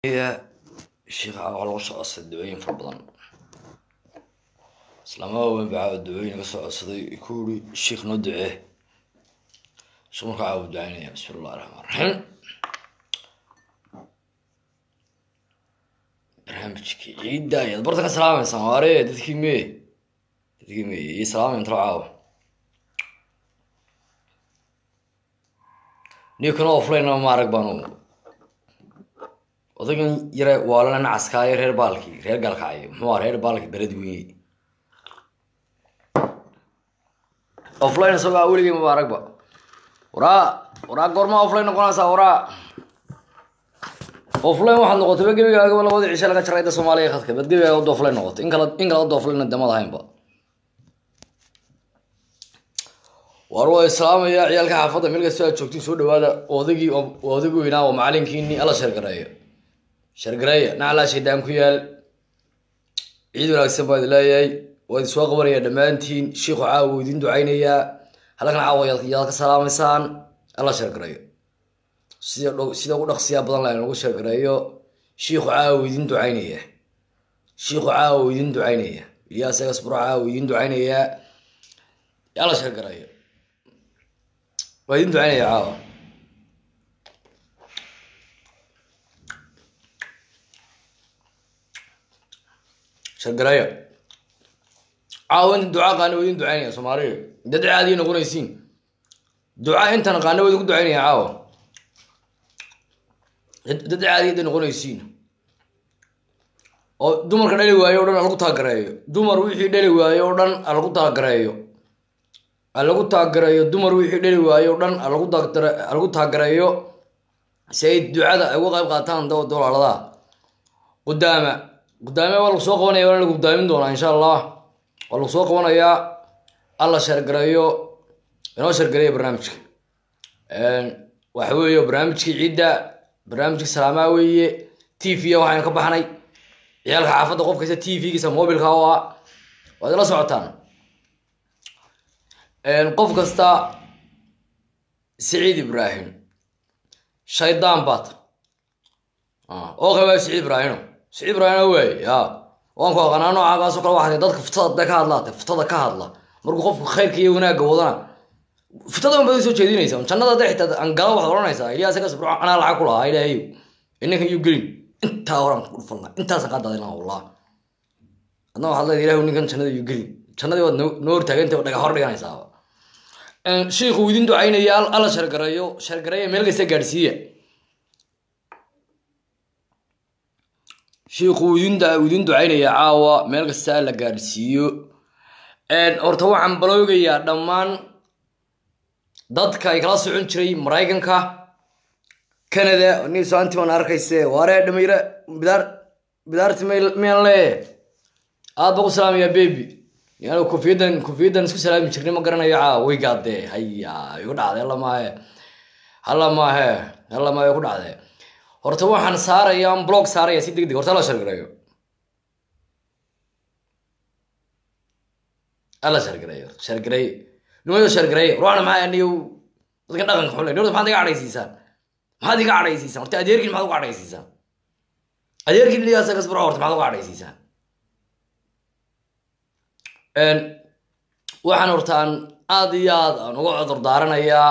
هي الشيخ على وصل الدوين في البطن سلامة وين بعد الدوين بس صدي يكوري الشيخ ندعه شو مكعب دعيني بسم الله الرحمن الرحيم برنامجك عيدا يا برتك سلام سماري تدكيمي سلام انت عاو نيكون اوفلاين ما عرق بانو odagan yare waalana nacaskaayo reer galkaayo muxuu reer baalki beledweyne offline soo awliga mubaaragba waraa gorma offline noqonaysa offline waxaad noqotay gabagaaga labada cisho laga jarayda Soomaaliya khadka badgabaaga oo offline noqotay in kala offline damada haynba warwa islaamaya ciyalka xaafada meel kasta joogtay soo dhawaada odagii weynaa oo macalinkiini ala sheergareeyo شرقرية نعلا شيدان كيال عيد وراكسن بايد لاياي وايد سواق وريا دمانتين شيخ عاودين دعينيا هلكن عاود يالك سلام إنسان الله شرقرية سيدا قد أخسيا بدن لا ينقول شرقرية شيخ عاودين دعينيا إلياس يصبر عاودين دعينيا يلا شرقرية وايدين دعينيا عاود شرقرايا عاون الدعاء قانو ودين دعاني سومالي دد عادي نقوليسين دعاء انت قانو ودين دعاني عاون دد عادي نقوليسين او دمر كدلي وايو دن لو تاغرايو دمر وixii dhali waayo dhan lagu taagarayo dumar wixii dhali waayo dhan lagu taagarayo sayid ducada ay uga qayb qaataan dowladda قدامي والله سوق وانا ولا قدامين دونا ان شاء الله والله سوق وانا يا الله شرقريو انا شرقريو برنامجك وحويو برنامجك عيدا برنامجك سلاماوي تي في waxaan ka baxnay ciyalka xaafada qof kasta tv giisa mobilka waa la socotaan qof kasta Ciid Ibrahim shaydaan baad oo qaba Ciid Ibrahim Ciid Ibrahim way ya waan ku aqaano caagaas oo kala waxay dadka fitada ka hadla markuu qofku khayrka iyo wanaaga wadana fitada ma soo jeedinaysa jannada dhexdeeda aan galo wax oranaysa Ilyas ka sabro ana lacag ku lahaa ilaahay inaka iyo gelin inta oran ku falna intaas qadaadina wallah adna waxa la ilaahay ninkan jannada iyo gelin jannada wad noor taagantay dhaga hor dhiganaysa sheekhu idin ducaynaya alla shargareeyo meel kasta gaarsiiya شيخ ودين دعينيا عاوا مeel kasta la gaarsiiyo horta waxaan baloogayaa dhamaan dadka ay kala socon jiray Mareykanka Canada ni saanti man arkayse waare dhameeyra bidaarti meel le aad ugu salaamaya baby yaani kufiidan isku salaami jirnay ma garanayo way gaadee haya igu dhacday alla ma ku dhacday horta waxaan saarayaa blog saaraya si degdeg horta la shargareeyo alla shargareeyo nimayo shargareeyo ruuxna ma aniyo dadka dhaqanka xulay nimayo maxaad iga cadhaysiisaan horta adeerkiin maxaad uga cadhaysiisaan adeerkiin Ilyas ka sabro horta maxaad uga cadhaysiisaan waxaan hortaan aad iyo aad aan uga cudur daaranayaa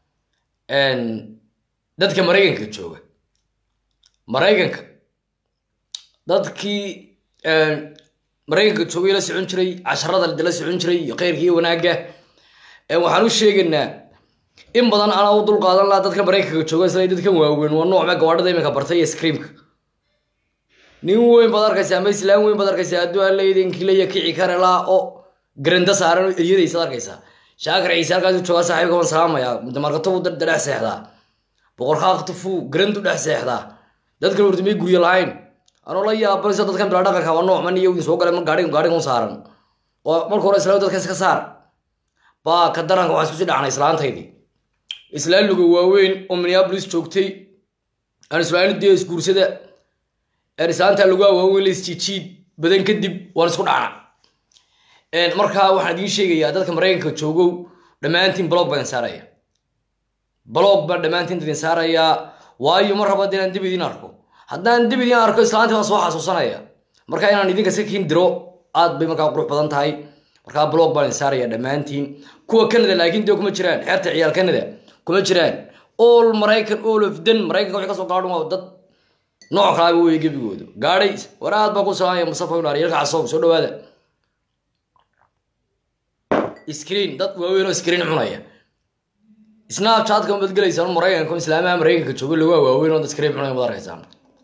dadka Mareykanka jooga Mareykanka dadkii Mareykanka joogay la socon jiray casharada la socon jiray qeyrkii wanaaga waxaan u sheegaynaa in badan ana u dul qaadan la dadka Mareykanka jooga isla dadkan waaweyn waa nooc ma gawadhada imika bartay screamka nin weyn baad arkaysaa ama islaam weyn baad arkaysaa adoo la idinki la kici kara la oo garanda saaran iyadaysa arkaysaa shaakir ciise halkaas jooga saaxiibka waan salaamaya markato uu dhex seexdaa boqorka qoftu garandu dhex seexdaa dadka urtimi guriga lahayn anoo la yaabay dadkan bila dhaqanka waa nooc man iyo soo galay gaariga u saaran oo markii hore islaam dadka iska saar ba ka daranka waxa isku dhacnay islaantaydii islaan lugu waaweyn oo Minneapolis joogtay aan islaantii iskuursada islaanta lugu waaweyn la isjiid badan kadib waan isku dhacnaa markaa waxaan idin sheegayaa dadka Mareykanka joogo dhamaantiin blog baan saaraya blog ba dhamaantiin idin saaraya waayo mar raba inaan dib idin arko haddaan dib idin arko islaantii baan soo xasuusanaya marka inaan idinka si kiin diro aad bay markaa qurux badan tahay markaa blog baan saaraya dhammaantiin kuwa Canada laakiin dee kuma jiraan xeerta ciyaal Canada kuma jiraan all Maraykan all of them Maraykanka waxay ka soo gaadhaan waa dad nooc kale way gebigoodu gaadhay waraad baa ku sameeyay Mustafa Unaar yarka casoob soo dhawaada screen dad waaweyn oo screen cunaya Snapchat ka mid galaysan Maraykanka islaamaha Maraykanka joogo lagu waaweyn oo dad screen cunaya ma arkaysan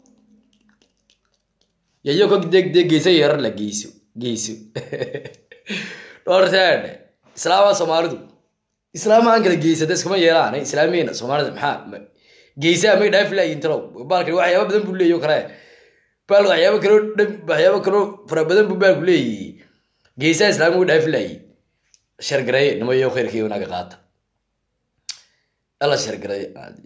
yayo ko deg geysay yar la geyso doortaan islaama Soomaalidu islaama aan kala geysada iskama yeelaan islaamiina Soomaalida maxaa geysa ma dhaaf la intro baalka waxyaabo badan buu leeyahay kale baal waxyaabo kale fara badan buu baal leeyahay geysa islaamigu dhaaf la shargaray nimayo khayrkii wanaag qaata alla shargaray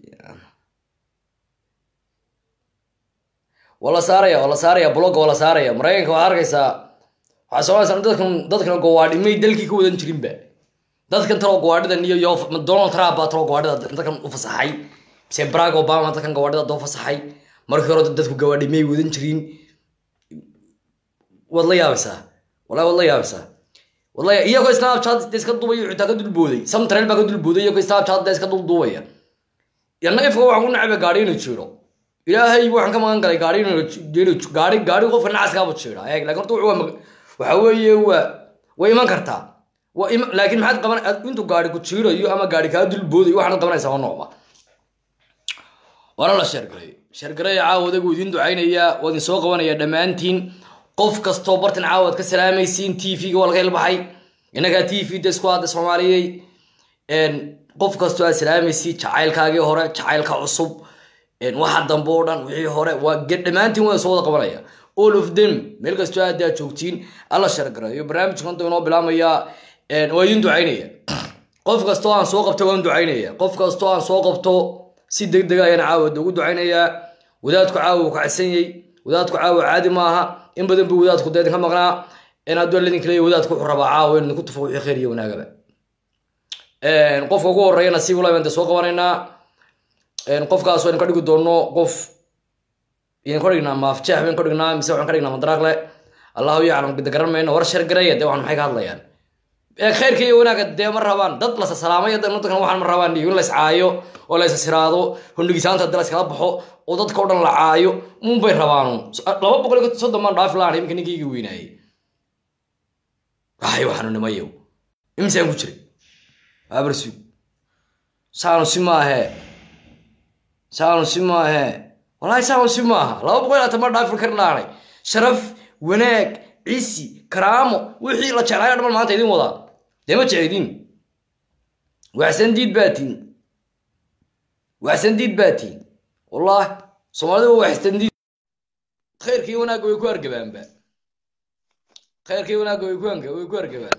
wala saaraya blog wala saaraya Maraykanka waa arkaysa waxa soo aysan dadkan gowaadhi may dalkii ku wadan jirin ba dadkan taro gowaadhida iyo Donald Trump baa taro gowaadhida dadkan u fasaxay se Barack Obama dadkan gowaadhida doo fasaxay markii hore dadku gowaadhi may wadan jirin wala yaabsa wallahi iyagoo Snapchat iska duubay xitaa ka dulbooday samtrail baa ka dulbooday iyagoo Snapchat iska duubaya yana ifka waxa uu nacay gaadhiina jiro ilaahay waxaan ka magan galay gaadhi qof nacaaska buu jiro laakiin waxa weeye way iman kartaa laakiin maxaad qaban intuu gaadhi ku jiro iyo ama gaadhi ka dulbooday waxaad qabanaysaa noocba wala la shargaray caawada guudin ducaynaya wadin soo qabanaya dhamaantiin qof kasto bartan caawad ka salaamaysiin TV-ga wala ka ilbaxay inaga TV squad Soomaaliyeey qof kasto aad salaamaysiin jacaylkaagii hore jacaylka cusub waxa dambe oo dhan wixii hore waa dhamaantiin wada soo wada qabanaya all of them meel kasto aad joogtiin alla shargarayo barnaamijkan inoo bilaamaya waa idin ducaynaya qof kasto aan soo qabto waan ducaynaya qof kasto aan soo qabto si degdeg ah ayaan caawad ugu ducaynaya wadaadku caawu ka casanyay wadaadku caawu caadi maaha in badan buu wadaadku deedan ka maqnaa aad ladin kale wadaadku wuxuu rabaa caawu inuu ku tufo wixii khayr iyo wanaagaba qofka ugu horeeyana si walaal inta soo qabanaynaa qofkaas oo in ka dhigi doono qof in ka dhigna maafjeex in ka dhigna mise waxaan ka dhignaa madraaqle Allahu yaclam bid garanmayna war shargareeya de waxaan maxay ka hadlayaan khayrka iyo wanaagga de ma rabaan dad la salaamay dadkan waxaan ma rabaan in la iscaayo oo la isiraado hundigisaanta dad la iskala baxo oo dadka oo dhan la caayo bay rabaan 230 man dhaaf laan imka ninkii weynay waxaan nimayo imsaan ku jiray abarsu saano simaahe wallahi saano simaaha 230 man dhaaf kar laanay sharaf wanaag ciisi karaamo wixii la jeclaa dhammaan maanta idin wada deema jeedin waxsan diid baatiin wallahi Soomaalidu waxsan diid khayrkii wanaag way ku argabaanba way ku argabaan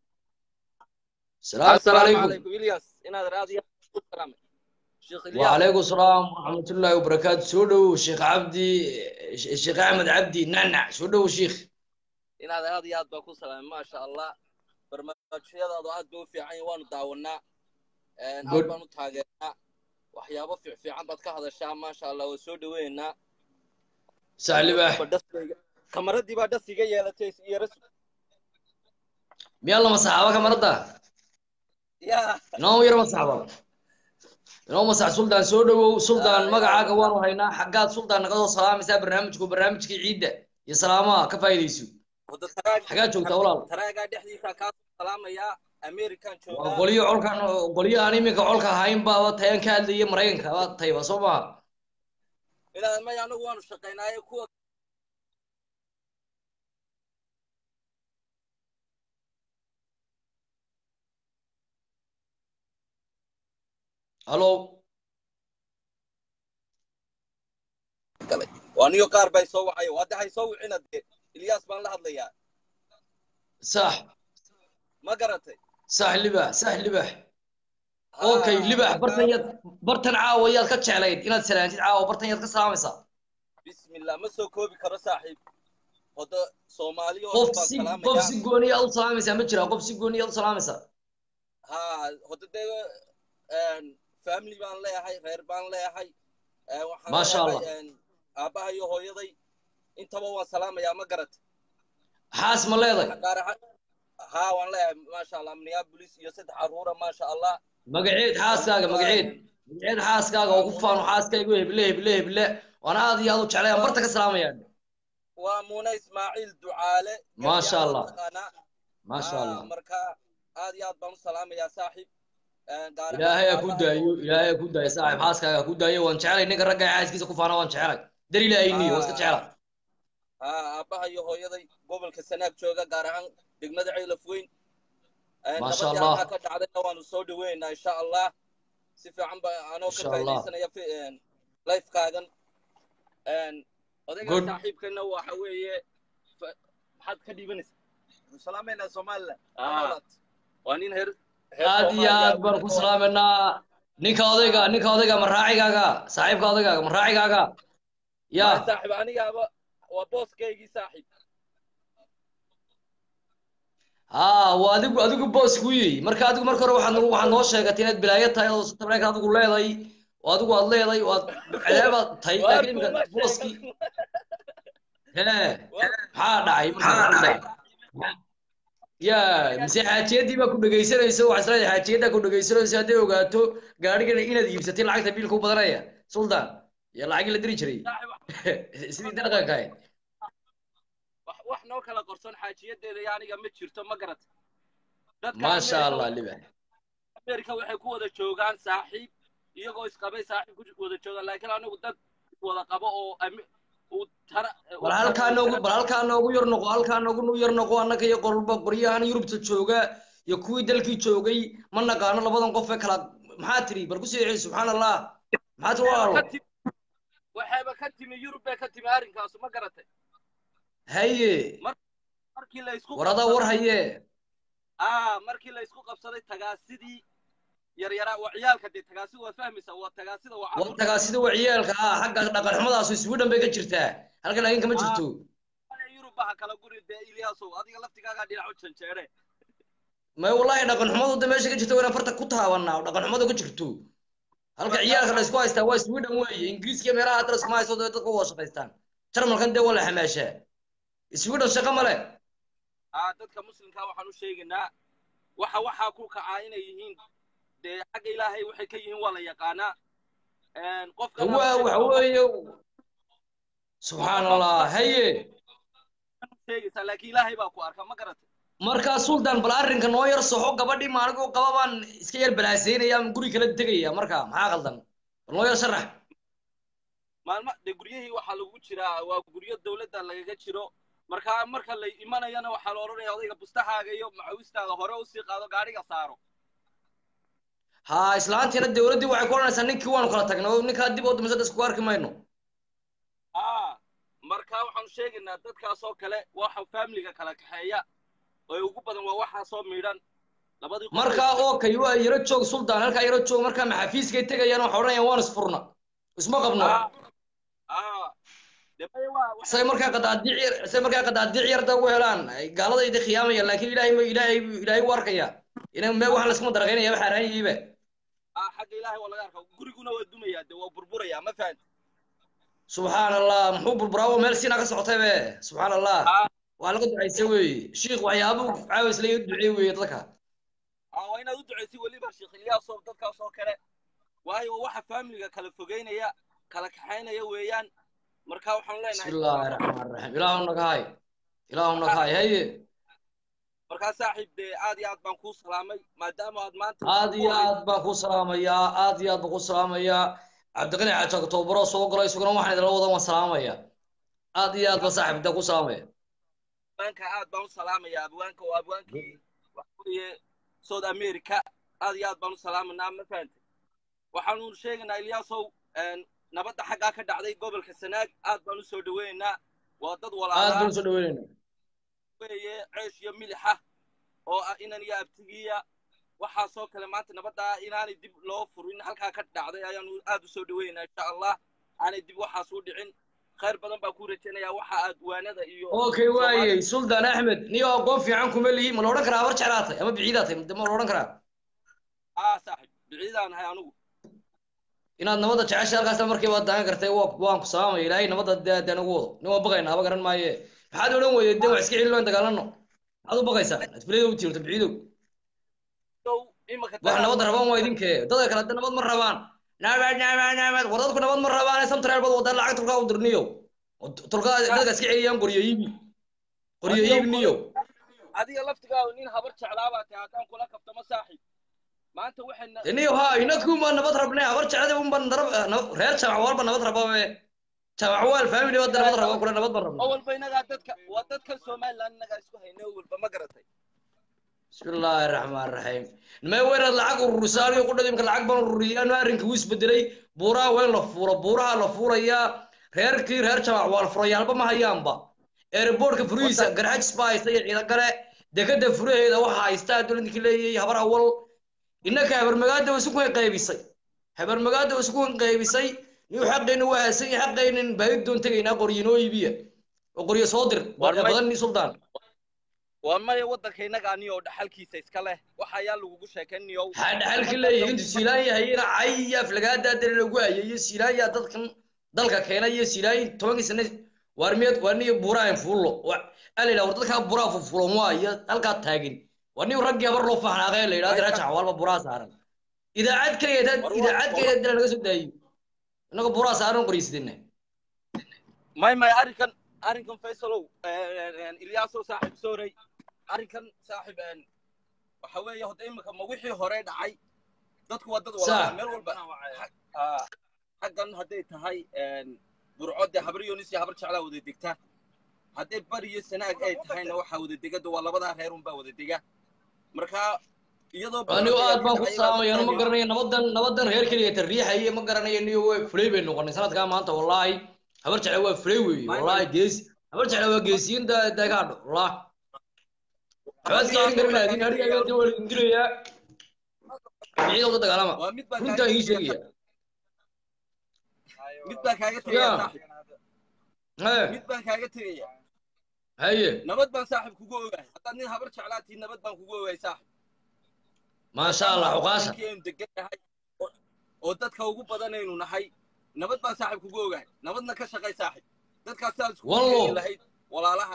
salaamu alaykum Ilyas inaad raadiyo salaam Sheikh Ilyas wa alaykum salaam wa rahmatullahi wa barakatuh soo dhaw Sheikh Ahmed Abdi nana soo dhaw Sheikh inaad raadiyo aad baa ku salaam ma sha Allah barnaamijyadaadu aad buu fiican waanu daawanaa aad baan u taageernaa waxyaabo fiican baad ka hadashaa ma sha Allah waa soo dhaweynaa sahliba kamaradii baa dhasiga yeelatay iyo rasul miyalla masaxaba kamarada noo yar masaxaba noo masax sultan soo dhawow sultan magacaaga waanu haynaa xaqaad sultan naga soo salaamaysaa barnaamijkii ciida iyo salaamaha ka faa'iideyso xagaa joogtaa walaal taraaga dhexdiisa ka salaamaya American jooga qoliyo aan iminka colka hayn baa tayan ka hadlayay Maraykanka waa tayba Soomaa ilaa ma anagu waanu shaqeynaaye kuwa Hello وانيو قار باي سو وعي وهذا هي سو عند الياس بان لا هدليا صح ما قرأتي صح لبح اوكي لبح برتن عاويات كجعلين inaad salaantid caawo bartan yad ka salaamaysa بسم الله ما سو كوبي كره صاحب هذا Soomaali oo baan salaamaya qof si gooni ah u salaamaysa ma jira qof si gooni ah u salaamaysa هذا family baan leeyahay reer baan leeyahay ما شاء الله aabbaha iyo hooyaday intaba waan salaamayaa ma garat حاس مليضي ها والله ما شاء الله منيابوليس iyo saddex caruura ma sha Allah مقعيد حاسكاغا مقعيد حاسكاغا وكفان وحاسكاغا بله وانا هذه يا جعلي برتك سلاميا ومنى اسماعيل دعاله ما شاء الله ما شاء الله marka aad iyo aad baan salaamaya saaxiib ilaahay ku daayo saaxiib xaaskaaga ku daayo waan jeclay ninka ragga xaaskiisa ku faana waan jeclay dar ilaahayniyo iska jeclay aabbaha iyo hooyaday gobolka Sanaag jooga gaar ahaan degmada Ceylaf weyn ما شاء الله ka dhacday waanu soo dhaweynaa insha Allah si fiican baa anoo ka faa'iideysanaya live kaagan odayga saaxiibkana waxa weeye maxaad ka dhiibanaysaa salaamayna Soomaaliland waa nin heer aad iyo aad baan ku salaameynaa ninka odayga maraacigaaga saaxiibka odayga maraacigaaga ya saaxiib anigaaba waa booskaygii saaxiib adigu boos ku yiri marka adigu marka hore waxaad noo sheegatay inaad bilaayo tahay oo tabareek adigu leedahay oo adigu aad leedahay oo cadaab tahay laakiin booski maxaa dhacay ya mise xaajiyadii baa ku dhageysanayso waxa isla xaajiyada ku dhageysanayso hadii ogaato gaariga inaad iibsatay lacagta biilka u badanaya sultan ya lacag la diri jiray sidii dhaqankaay wax noo kala qorsan xaajiyadeeda yaaniga ma jirto ma garat dadka ma sha Allah liba Amerika waxay ku wada joogaan saaxiib iyagoo isqabay saaxiib ku wada joogaan laakiin anagu dad wada qabo oo halkaan noogu yar noqo annaka iyo qoryahan Yurubta jooga iyo kuwii dalkii joogay ma naqaano labadan qof ee kala maxaa tiri bal ku sii subhanallah maxaa tiri waxayba ka timi Yurub ka timi arrinkaas ma garatay haye markii la isku warada war haye markii la isku qabsaday tagaasidii yaryara waciyaalka de tagaasida waa fahmaysa waa tagaasida waciyaalka xagga dhaqan xumadaas Sweden bay ka jirtaa halka laakiin kama jirto Yurub baa kala guri de Ilyas adiga laftigaaga dhinac u janjeere ma wallahi dhaqan xumadu meesha ka jirto wana farta ku taabanaa dhaqan xumadu ka jirto halka ciyaalka la isku haystaa waa Sweden weeye Ingiriiska meelaha hadda isma haysto dadku waa shaqaystaan jarmalkan de wala xamaasha Sweden shaqa male dadka muslimka waxaan u sheegaynaa waxa ku kacaa inay yihiin de xaq Ilaahay waxay ka yihiin wala yaqaana qofka waxa weeye subhanallah haye sheegaysa laakiin Ilaahay baa ku arka ma garatay marka sultan bal arrinka noo yar soxo gabadhii maanigu qababaan iska yar balaaseynaya guri kala tagaya marka maxaa qaldan bal noo yar sharax maalma de guriyihii waxa lagu jiraa waa guriyo dawladda lagaga jiro marka la imanayana waxa la oranayaa odayga bustahaaga iyo macawistaada hore u sii qaado gaariga saaro islaantina dawladdu waxay ku oranaysaa ninkii waanu kala tagnay ninka dib u dambeysay isku arki mayno marka waxaan sheegaynaa dadkaas oo kale waxa family-ga kala kaxeeya oo ugu badan waa waxa soo miidhan labadii marka okay waa yaro joog sultan halka yaro joog marka maxafiiska tagayaan waxa oranayaan waan isfurna isma qabno say markaa qadaadiic yarda ugu helaan gaalada idi khiyaamaya laakiin ilaahay u arkaya inay me waxaan laskuma daraqaynaya waxa raayayba xagga ilaahay waa laga arkaa guriguna waa dumayaa de waa burburaya ma fahanti subhanallah muxuu burburaawo meel siina ka socotay be subhanallah waa laga ducaysay weeye sheekh waxyaabo caawis la duceey weeye dadka waa inaad u ducaysay waliba sheekh Ilyas oo dadkaas oo kale waayo waxa family-ga kala fogeynaya kala kaxaynaya weeyaan marka waxaan leenahay bismillahir rahmanir rahim ilaahu nagahay haye marka saaxiib de aad iyo aad baan ku salaamay maadaama aad maanta aad iyo aad baan ku salaamaya cabdiqani xaaja toobaro soo galay isaguna waxaan idin la wadan waan salaamaya aad iyo aad baan saaxiib da ku salaamaya banka aad baan u salaamaya abwaanka oo abwaankii waxweeye South America aad iyo aad baan u salaamanaa ma fahanti waxaanu sheegaynaa Ilyasow nabadda xagga ka dhacday gobolka Sanaag aad baan u soo dhaweynaa waa dad walaalaha aad baan u soo dhaweynaa weeye ceesh iyo milixa oo inan iyo abtigiya waxa soo kale maanta nabadda inaanay dib loo furin halka ka dhacday ayaanu aad u soo dhaweynaa insha Allah aanay dib waxa soo dhicin khayr badan baa ku rajeenaya waxa aad waanada iyo okay waaye sultan ahmed niyo qof fiican kuma lihi ma loodan karaa war jeclaatay ama biciidaatay ma loodan karaa saaxib biciidaan hay anigu inaad nabadda jecesha halkaas markii waad daan kartay waan ku salaamay ilaahay nabadda daan ugu wado nin waa baqaynaa aba garan maaye maxaad odhan weyday dee wax iska celin loo dagaalano maxaad u baqaysaan asbileedo u tiirto biciidow wax nabad rabaan waa idinkee dadka kale hadda nabad ma rabaan nabad war dadku nabad ma rabaan samtareer bad wadaan lacag tulkaa u dirniyo tulkaa dadka iska celiyaan qoryo iibniyo adiga laftigaagu nin habar jeclaabaa tahay haddaan kula kabtamo saaxiib maanta waxayna niyo haa inaku ma nabad rabnay habar jeclada un ban reer jamac walba nabad rabaa jamac wal family wada nabad rabaa kula nabad ban rabnaa awalba inaga dadka waa dadka Soomaaliland inaga isku haynay awalba ma garatay bismillaahir rahmaanir rahiim ma weerad lacag urursaal iyo qudhadii marka lacag ban ururiyaan arrinka wuu isbedelay buuraha weyn la fuuro buuraha la fuuraya reerkii reer jamac wal furayaalba ma hayaanba airportka furiisa garaj spice iyo ciida gare dekada furaheeda waxa haysta dowladda leeyahay habar awal innaka habar magaada isku qaybisay habar magaada isku qaybisay niyo xaqeena waa haysan xaqeenin bayd doon tagayna qoriyino iibiya oo qoriyo soo dir badan ni sultaan waa may wadanka inaga aniyo dhaxalkiisa iska leh waxa ayaa lagu sheekaynayo ha dhaxalka leeyahay inta siilaan yahay ayaf lagaada dal lagu ayay siilaan ya dadkan dalka keenay siilaan 10 sano warmiyad waniyo buuraan fuulo alila dadka buraa fuulo waaya halka taagin wani rag yabar loo faxnaaqay la yiraahdo rajac walba buraa saaran idaacad kaleeda laga soo daayo inaga buraa saaran qoriisdina may arrinkan Faisalow Ilyas oo saaxiib sooray arrinkan saaxiibaan waxa weeye hada imika ma wixii hore dhacay dadku waa dad walaal meel walba xaqan haday tahay Burco habar Yunis iyo habar jeclaa wada digta haday bariyo sanaag ay tahayna waxa wada digada waa labada reer un baa wada diga marka iyadoo anigu aad baan ku saamayo ma garanayo nabadan reer kaliya tariixay ma garanayo niyo way fulay bay noqonay sanadka maanta wallahi habar jeclaa waa fulay weey wallahi gees habar jeclaa waa geesiin dagaadho wallahi bas aan garanayo in hariga ay dawal indiriya ciido dagaalama runta ii sheegaya mid baa kaaga tagaya haye nabad baan saaxiib kugu ogahay haddii nin habar jeclaati nabad baan kugu ogahay saaxiib ma sha Allah uqaasha oo dadka ugu badanaynu nahay nabad baan saaxiib kugu ogahay nabadna ka shaqay saaxiib dadkaas saas ku leeyahay walaalaha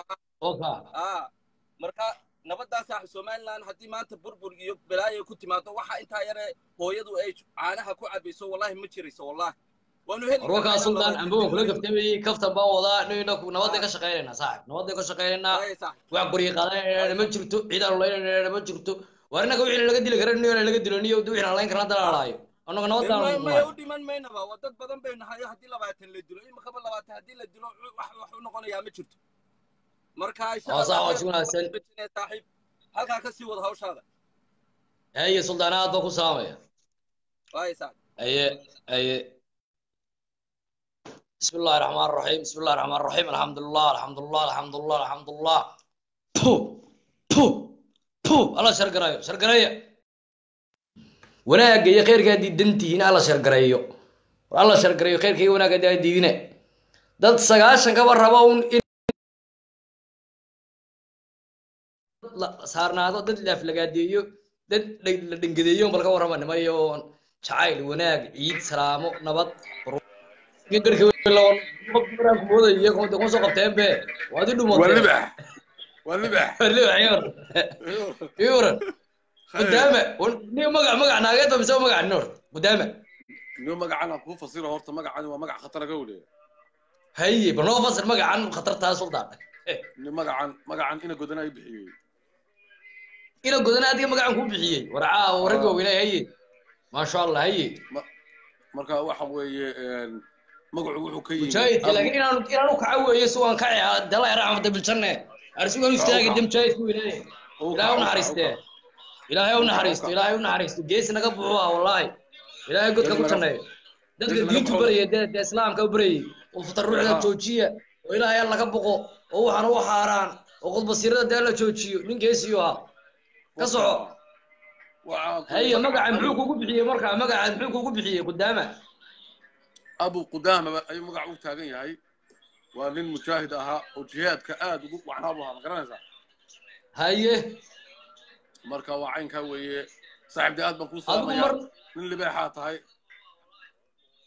marka nabadda saaxiib Soomaaliland hadii maanta burbur iyo balaayo ku timaado waxa inta yare hooyadu ay caanaha ku cabayso wallahi ma jirayso wallahi روكا سلطان أمبو كله كفتبي كفتن باوضا نينا نودي كشقينا صاحب نودي كشقينا وعبري قالا ما جرتو عيدا الله ما جرتو وأنا كوي اللي لقدي لقرني ولا لقدي لني ودوي على لاين كرنا تلا لاي أنا كنودي ما يودي من مينا با وتد بدن بين هاي هدي لبعت اللي دلو إما قبل لبعت هدي اللي دلو ونقول يا ما جرتو مركاش صح وشونا سن صاحب هل كاسي وضع هوش هذا هي سلطانات بكو سامية هاي صاحب أي بسم الله الرحمن الرحيم بسم الله الرحمن الرحيم الحمد لله الحمد لله الحمد لله الحمد لله بو بو الله شرقرايو وناقا يا خير قاعد دنتي هنا الله شرقرايو الله شرقرايو خير كي وناقا قاعد دينا dad sagaashan ka warraba in saarnaado dad laaf lagaadeeyo dad la dhingadeeyo balka warrama nimayo jacayl wanaag ciid salaamo nabad يقدر يقولون مقبرة كمودة يكون تكون سوق تيمبي وادي دوما واللبح يور قدامه نيو مقع ناقيته بيسوي مقع النور قدامه نيو مقع انا كو فصيله هورتا مقع انا ومقع خطر قولي هي بنو فصل مقع عن خطرتها سلطان نيو مقع عن انا قدنا يبحي انا قدنا دي مقع كو بخيي ورعاه ورقه ولا هي ما شاء الله هي marka waxa weeye magacu wuxuu ka yimid jayid laakiin inaanu ka caawiyo soo aan ka dalay raxmada biljanne arsugan istaagi dim jayid ku ilaahay ilaahay u naxariisto gees naga buuxa wallahi ilaahay godka ku janneeyo dadka diintu bariyay islaamka u bariyay oo fataruuxda joojiya oo ilaahay laga boqo oo waxaan u xaaraan oo qod basiirada la joojiyo nin geesiyo ah ka soco هي مقع محوك وقبحيه مركع مقع محوك وقبحيه قدامه أبو قدامة أي مقع وتاجين هاي ولين مشاهدها وجهاد كأد وعنابها مقرنزة هي مركع وعين كوي صاحب دي أد بقول من اللي بيحات هاي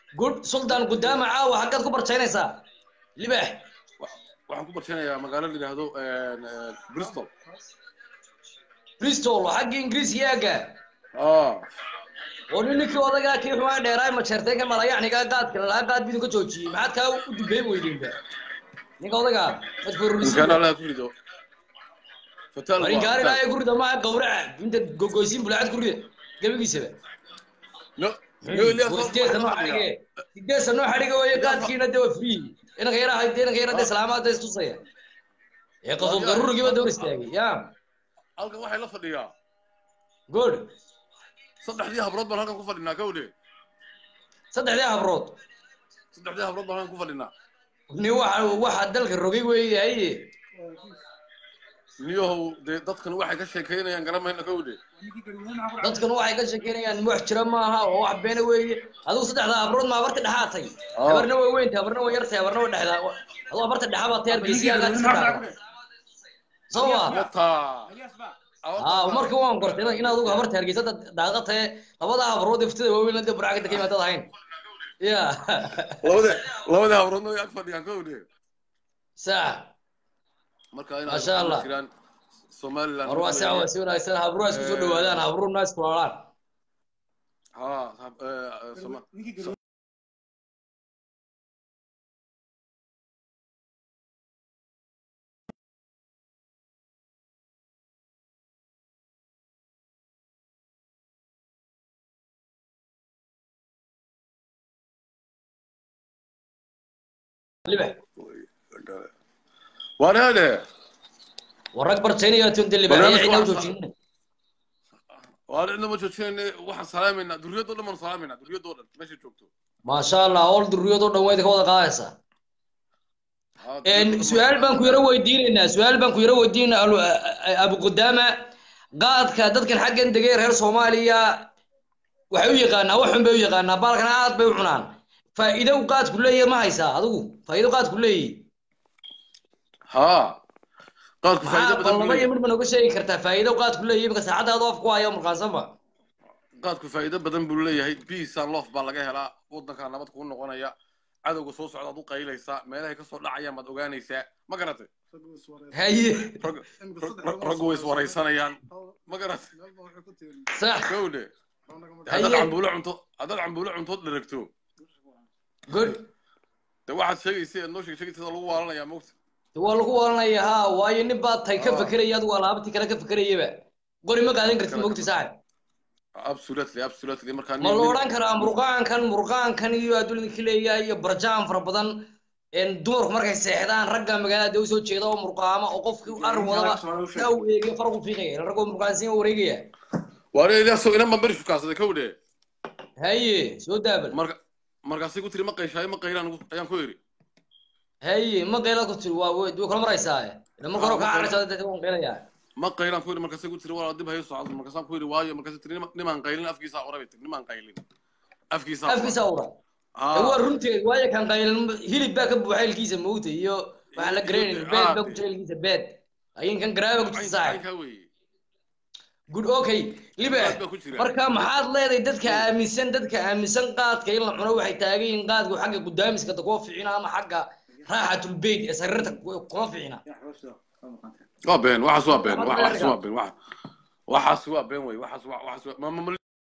good sultan قدام عاو حقك كبر تشينيسا لباح waxaan ku barteenayaa magaalo la yiraahdo Bristol بريستول حق انجليز ياقا اه ونينك وضاقا كي حوان ديراي ما شرتين كما يعني قاد كلا لا قاد بيدو كجوجي ما حد كاو دبي ويدين با نينك وضاقا مدفور in kana la kurido fatal ورين قاري لا يقرد ما قورع انت غوغوسين بلاعد قرد قبيقيسبا no Ilyas وسديت نوع حريقه سديت نوع حريقه وهي قاد كينا دو فري انا غيرها هيدين غيرها سلامات دستوسيا يا قصو ضروري كيما دور استاغي يا halkan waxay la fadhiyaa good saddexdii habrood baan halkan ku fadhinaa kawle saddexdii habrood baan halkan ku fadhinaa ni waxa dalka rogay weeyay niyow dadkan waxay ka sheekeynayaan garamayna kawle dadkan waxay ka sheekeynayaan wax jira maaha oo wax been weeye adigu saddexda habrood ma barta dhaxaatay habarna way weynta habarna way yartay habarna way dhaxdaa adigu barta dhaxaba teer geesiyaga sawa marka waan qortay inaad ugu habarta hargeysada daaqatay labada habrood iftada waaweyn la burcagta kayma dad ahayn ya labada habrood way ag fadhiyaan kawle sax marka ina ma sha Allah Somaliland war waa sax waa si wanaagsan habrood isku soo dhawaadaan habrood naas kulaalaan لبح وانا هذا وراك برتيني يا تند اللي بحي عينا وجوجين وانا عندما جوجين واحد سلامنا دريدو لما سلامنا دريدو ماشي جوجتو ما شاء الله اول دريدو دhoweyd ka wada qaadaysa su'aal baan ku yara weydiinayna abu qudama qaadka dadkan xaggan degay reer Soomaaliya waxay u yaqaanaa wax xun bay u yaqaanaa baalkana aad bay u cunaan faa'iido qaad ku leeyahay ma haysaa adigu faa'iido qaad ku leeyahay ha qaad ku faa'iido badan laba yimid ma nooga sheegi kartaa faa'iido qaad ku leeyahay marka saacadaada of ku hayo markaasaba qaad ku faa'iido badan buu leeyahay peace and love baa laga helaa wadanka nabad ku noqonaya cadawga soo socda aad u qaylaysaa meelaha ka soo dhacayaan baad ogaanaysaa ma garatay haye rag way iswaraysanayaan ma garatay sax gowde haddaad cambuulo cunto dheregto good de waxaad sheegaysa noo sheegaysa lagu waalanayaa moogta waa lagu waalanayaa ha waayo nin baad tay ka fakaraya adigu alaabtii kale ka fakarayaba qori ma qaadan kartid moogta saaxib absolutely markaan ma la oran karaa murqaankan iyo adduunka leeyahay iyo barjaan fara badan dumarku markay seexdaan ragga magaalada u soo jeeda oo murqaama oo qofkii arrin wadaba taa u eegay farqu fiiqaya ragga murqaansiin wareegaya waana Ilyas ina ma bari fukaasada kawde haye soo daabal markaasay ku tiri ma qayshaay ma qaylaan ayaan ku yiri haye ma qayla ku tiri waa kala maraysaa marka hore ka caraysaa dadka uu qaylaya ma qaylaan ku yiri markaasay ku tiri waa dib hay socod markaasaan ku yiri waayo markaasay tiri niman qaylin afkiisa orabay niman qaylin afkiisa ora waa runtii waayo kan qaylin hilib baa ka buuxay ilkiisa moogta iyo waxa la gareenay beed baa ku jiray ilkiisa beed ayin kan garaaba ku jiray good okay liba marka maxaad leedahay dadka aaminsan qaadka in la cuno waxay taageen qaadku xagga gudaamiska dadku fiicina ama xagga raaxatul bayt ee sarirta kuma fiicina waa been waxaas waa been way waxaas ma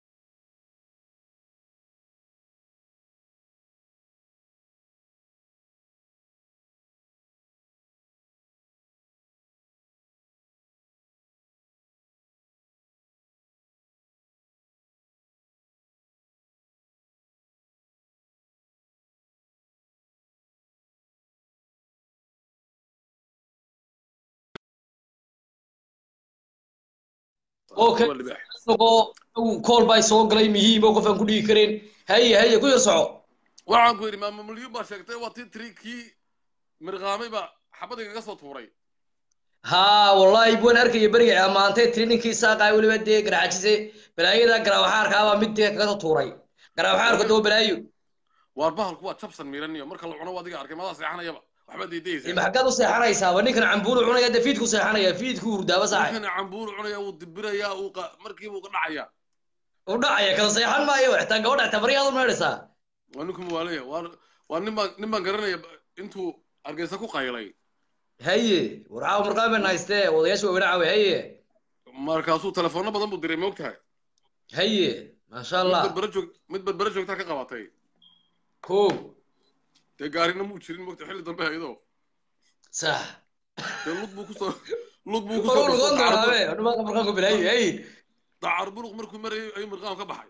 okay call by soo galay muhiim oo qof aan ku dhigi kareen haye ku yar soco waxaan ku yiri maama mulyo ba sheegtay waa tricky mirqaamay ba xabadiga ka soo tuuray ha wallahi baan arkay bariga amaantay trainingkii saaqay waliba de garaajise balaayada garaawaxaarka baa mid ka soo tuuray garaawaxaarka doo balaayo war bahalku waa jabsan miiraniyo marka la cuno wadiga arkay madax seexanayaba waxba diidaysa ma xaqad u seexanaysa waa ninkan cambuul cunaya dafiid ku seexanaya fiidku hurdaaba saay ninkan cambuul cunaya uu dibiraya markii uu ka dhacaya kala seexan maayo xitaa gabadha tabriyaad u meeraysa وأنكم واليه ونما قرنا أنتوا أرجعسكوا قايلين هي ورعاو مرقابة نايستة وضيشوا ورعاو هي markaasuu telefoonno badan buu diray moogtahay هي ما شاء الله mid badbara joogtaa ka qabatay كوب dee gaarina muu jirin moogta xilli dambe haydo صح dee lud buu kusoo أنا ما مرقابة بالهي هي dacar buluq markuu marayay ayuu mirqaam ka baxay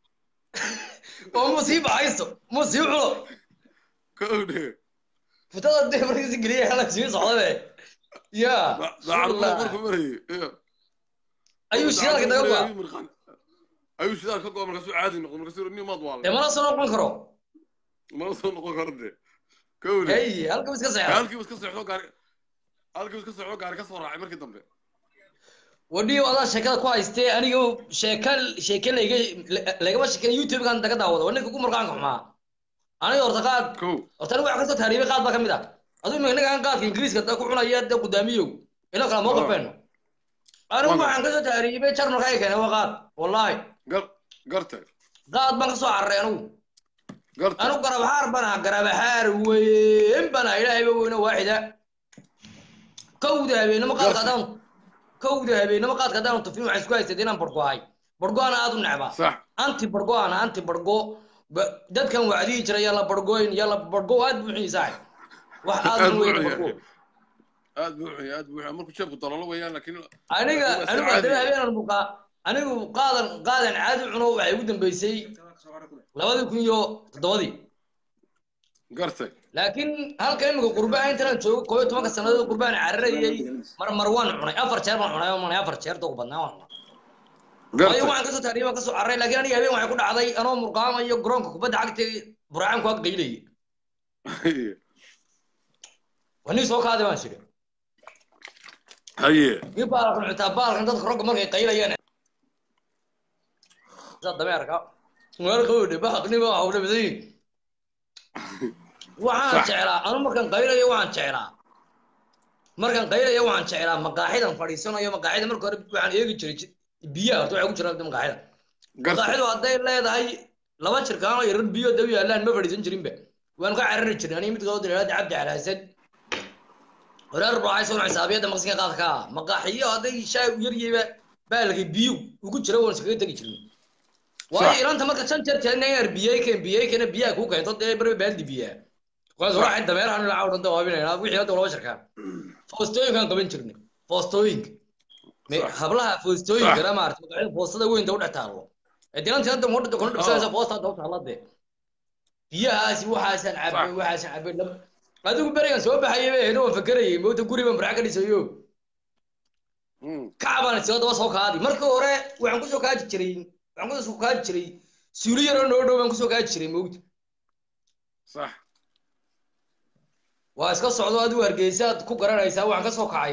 ومصيبة عيسو مصيبة ka ogdhe فتاة دي مركز إنجليزي هلا شيء صعبة يا dacar buluq markuu marayay أيوة شيء كده يلا ayuu sidaa ka go'an markaasuu caadi noqdo markaasuu ni maad waal ما نصنع نقرأ ma soo noqon karde ka ogdhe هي هلك بس كسر halkii iska socdo gaari ka soo raacay markii dambe ودي والله شكل كويس أنا جو شكل لقى بس شكل يوتيوب كان تقدر هذا وأنا كوكو مرقان معاه أنا أرتقاد أرتقاد واحد كسر تهريب قاد بكم ده أظن إنه كان قاد في إنجليز كده كوكو يد قداميو إنه كلام موقف بينه أنا ما عن كسر تهريب شر مرقاي كان هو قاد والله قرته قاد بنقصه عرّيانو قرته أنا قرب حار وين بنا إلهي وين واحدة كوده بينما قاد قدام كوده بينما قاد قدام طفين وعسكو يستدينا برقو أنا أظن نعبا صح أنتي برقو دad kan wacdii jiray yalla bargooyin yalla bargoo aad buuxii saay wax aad u weyn bargoo aad buuxii markuu jeebku dalalo weeyaan laakiin aniga habeenan buqa anigu qaadan caadi cuno waxay ugu dambeysay 2007 gartay laakiin halka imika qurbaan intaan joogo 12 sanadood qurbaan cararayay marwan cunay 4 jeer baan cunay oo 4 jeer dog badnaa way waxaan ka soo taariiba ka soo carray laakiin aniga habeen waxay ku dhacday anoo murqaamayo garoonka kubadda cagta burcaan ku aqeylay wani soo kaade waan shiray haye يبقى كل عتابال كان دad rog markay qaylayeen dad dameerka war qoodi baaqni baa hawle baday waxaan jeclaa anu markan qaylayo waxaan jeclaa maqaaxidan fadhiisanayo maqaaxida markii hore waxaan eegi jiray biyaha horta waxay ku jiraan maqaaxida maqaaxidu hadday leedahay laba jirkaan oo yar biyo dawi yaalaan ma fadhiisan jirinba waan ka carari jiray aniga mid kale oo dilaad cabdi calaasad horar ruuxay soo xisaabiyada maqsinka qaadka maqaaxiyo hadday shay yar yeeba baalka biyo ugu jira waan iskaga tagi jirnay waa ilanta marka san jeer jeernay biyaha biyaha ku keento dee baaldi biyaha qaas ruuxay dameerahan la caawdo waabinayna wixii hadda laba shirkaan foostooyinkan qaban jirnay foostooyinka hablaha foostooyinka la maartay maqaaxida foostada weyn u dhataalo dilanta hadda moodda koon dhigaysa foostada dawta halade biyahaasi waxaasan cabay adigu barigan soo baxayay inuu fakarayay mooda guriga markaa ka dhisayo kacbana soo daba soo kaadi markii hore waxaan ku soo kaaji jiray suuliyaro noo dhow baan ku soo kaaji jiray moogta صح waa iska socdo adigu hargeysa ku garanaysaa waxaan ka soo kacay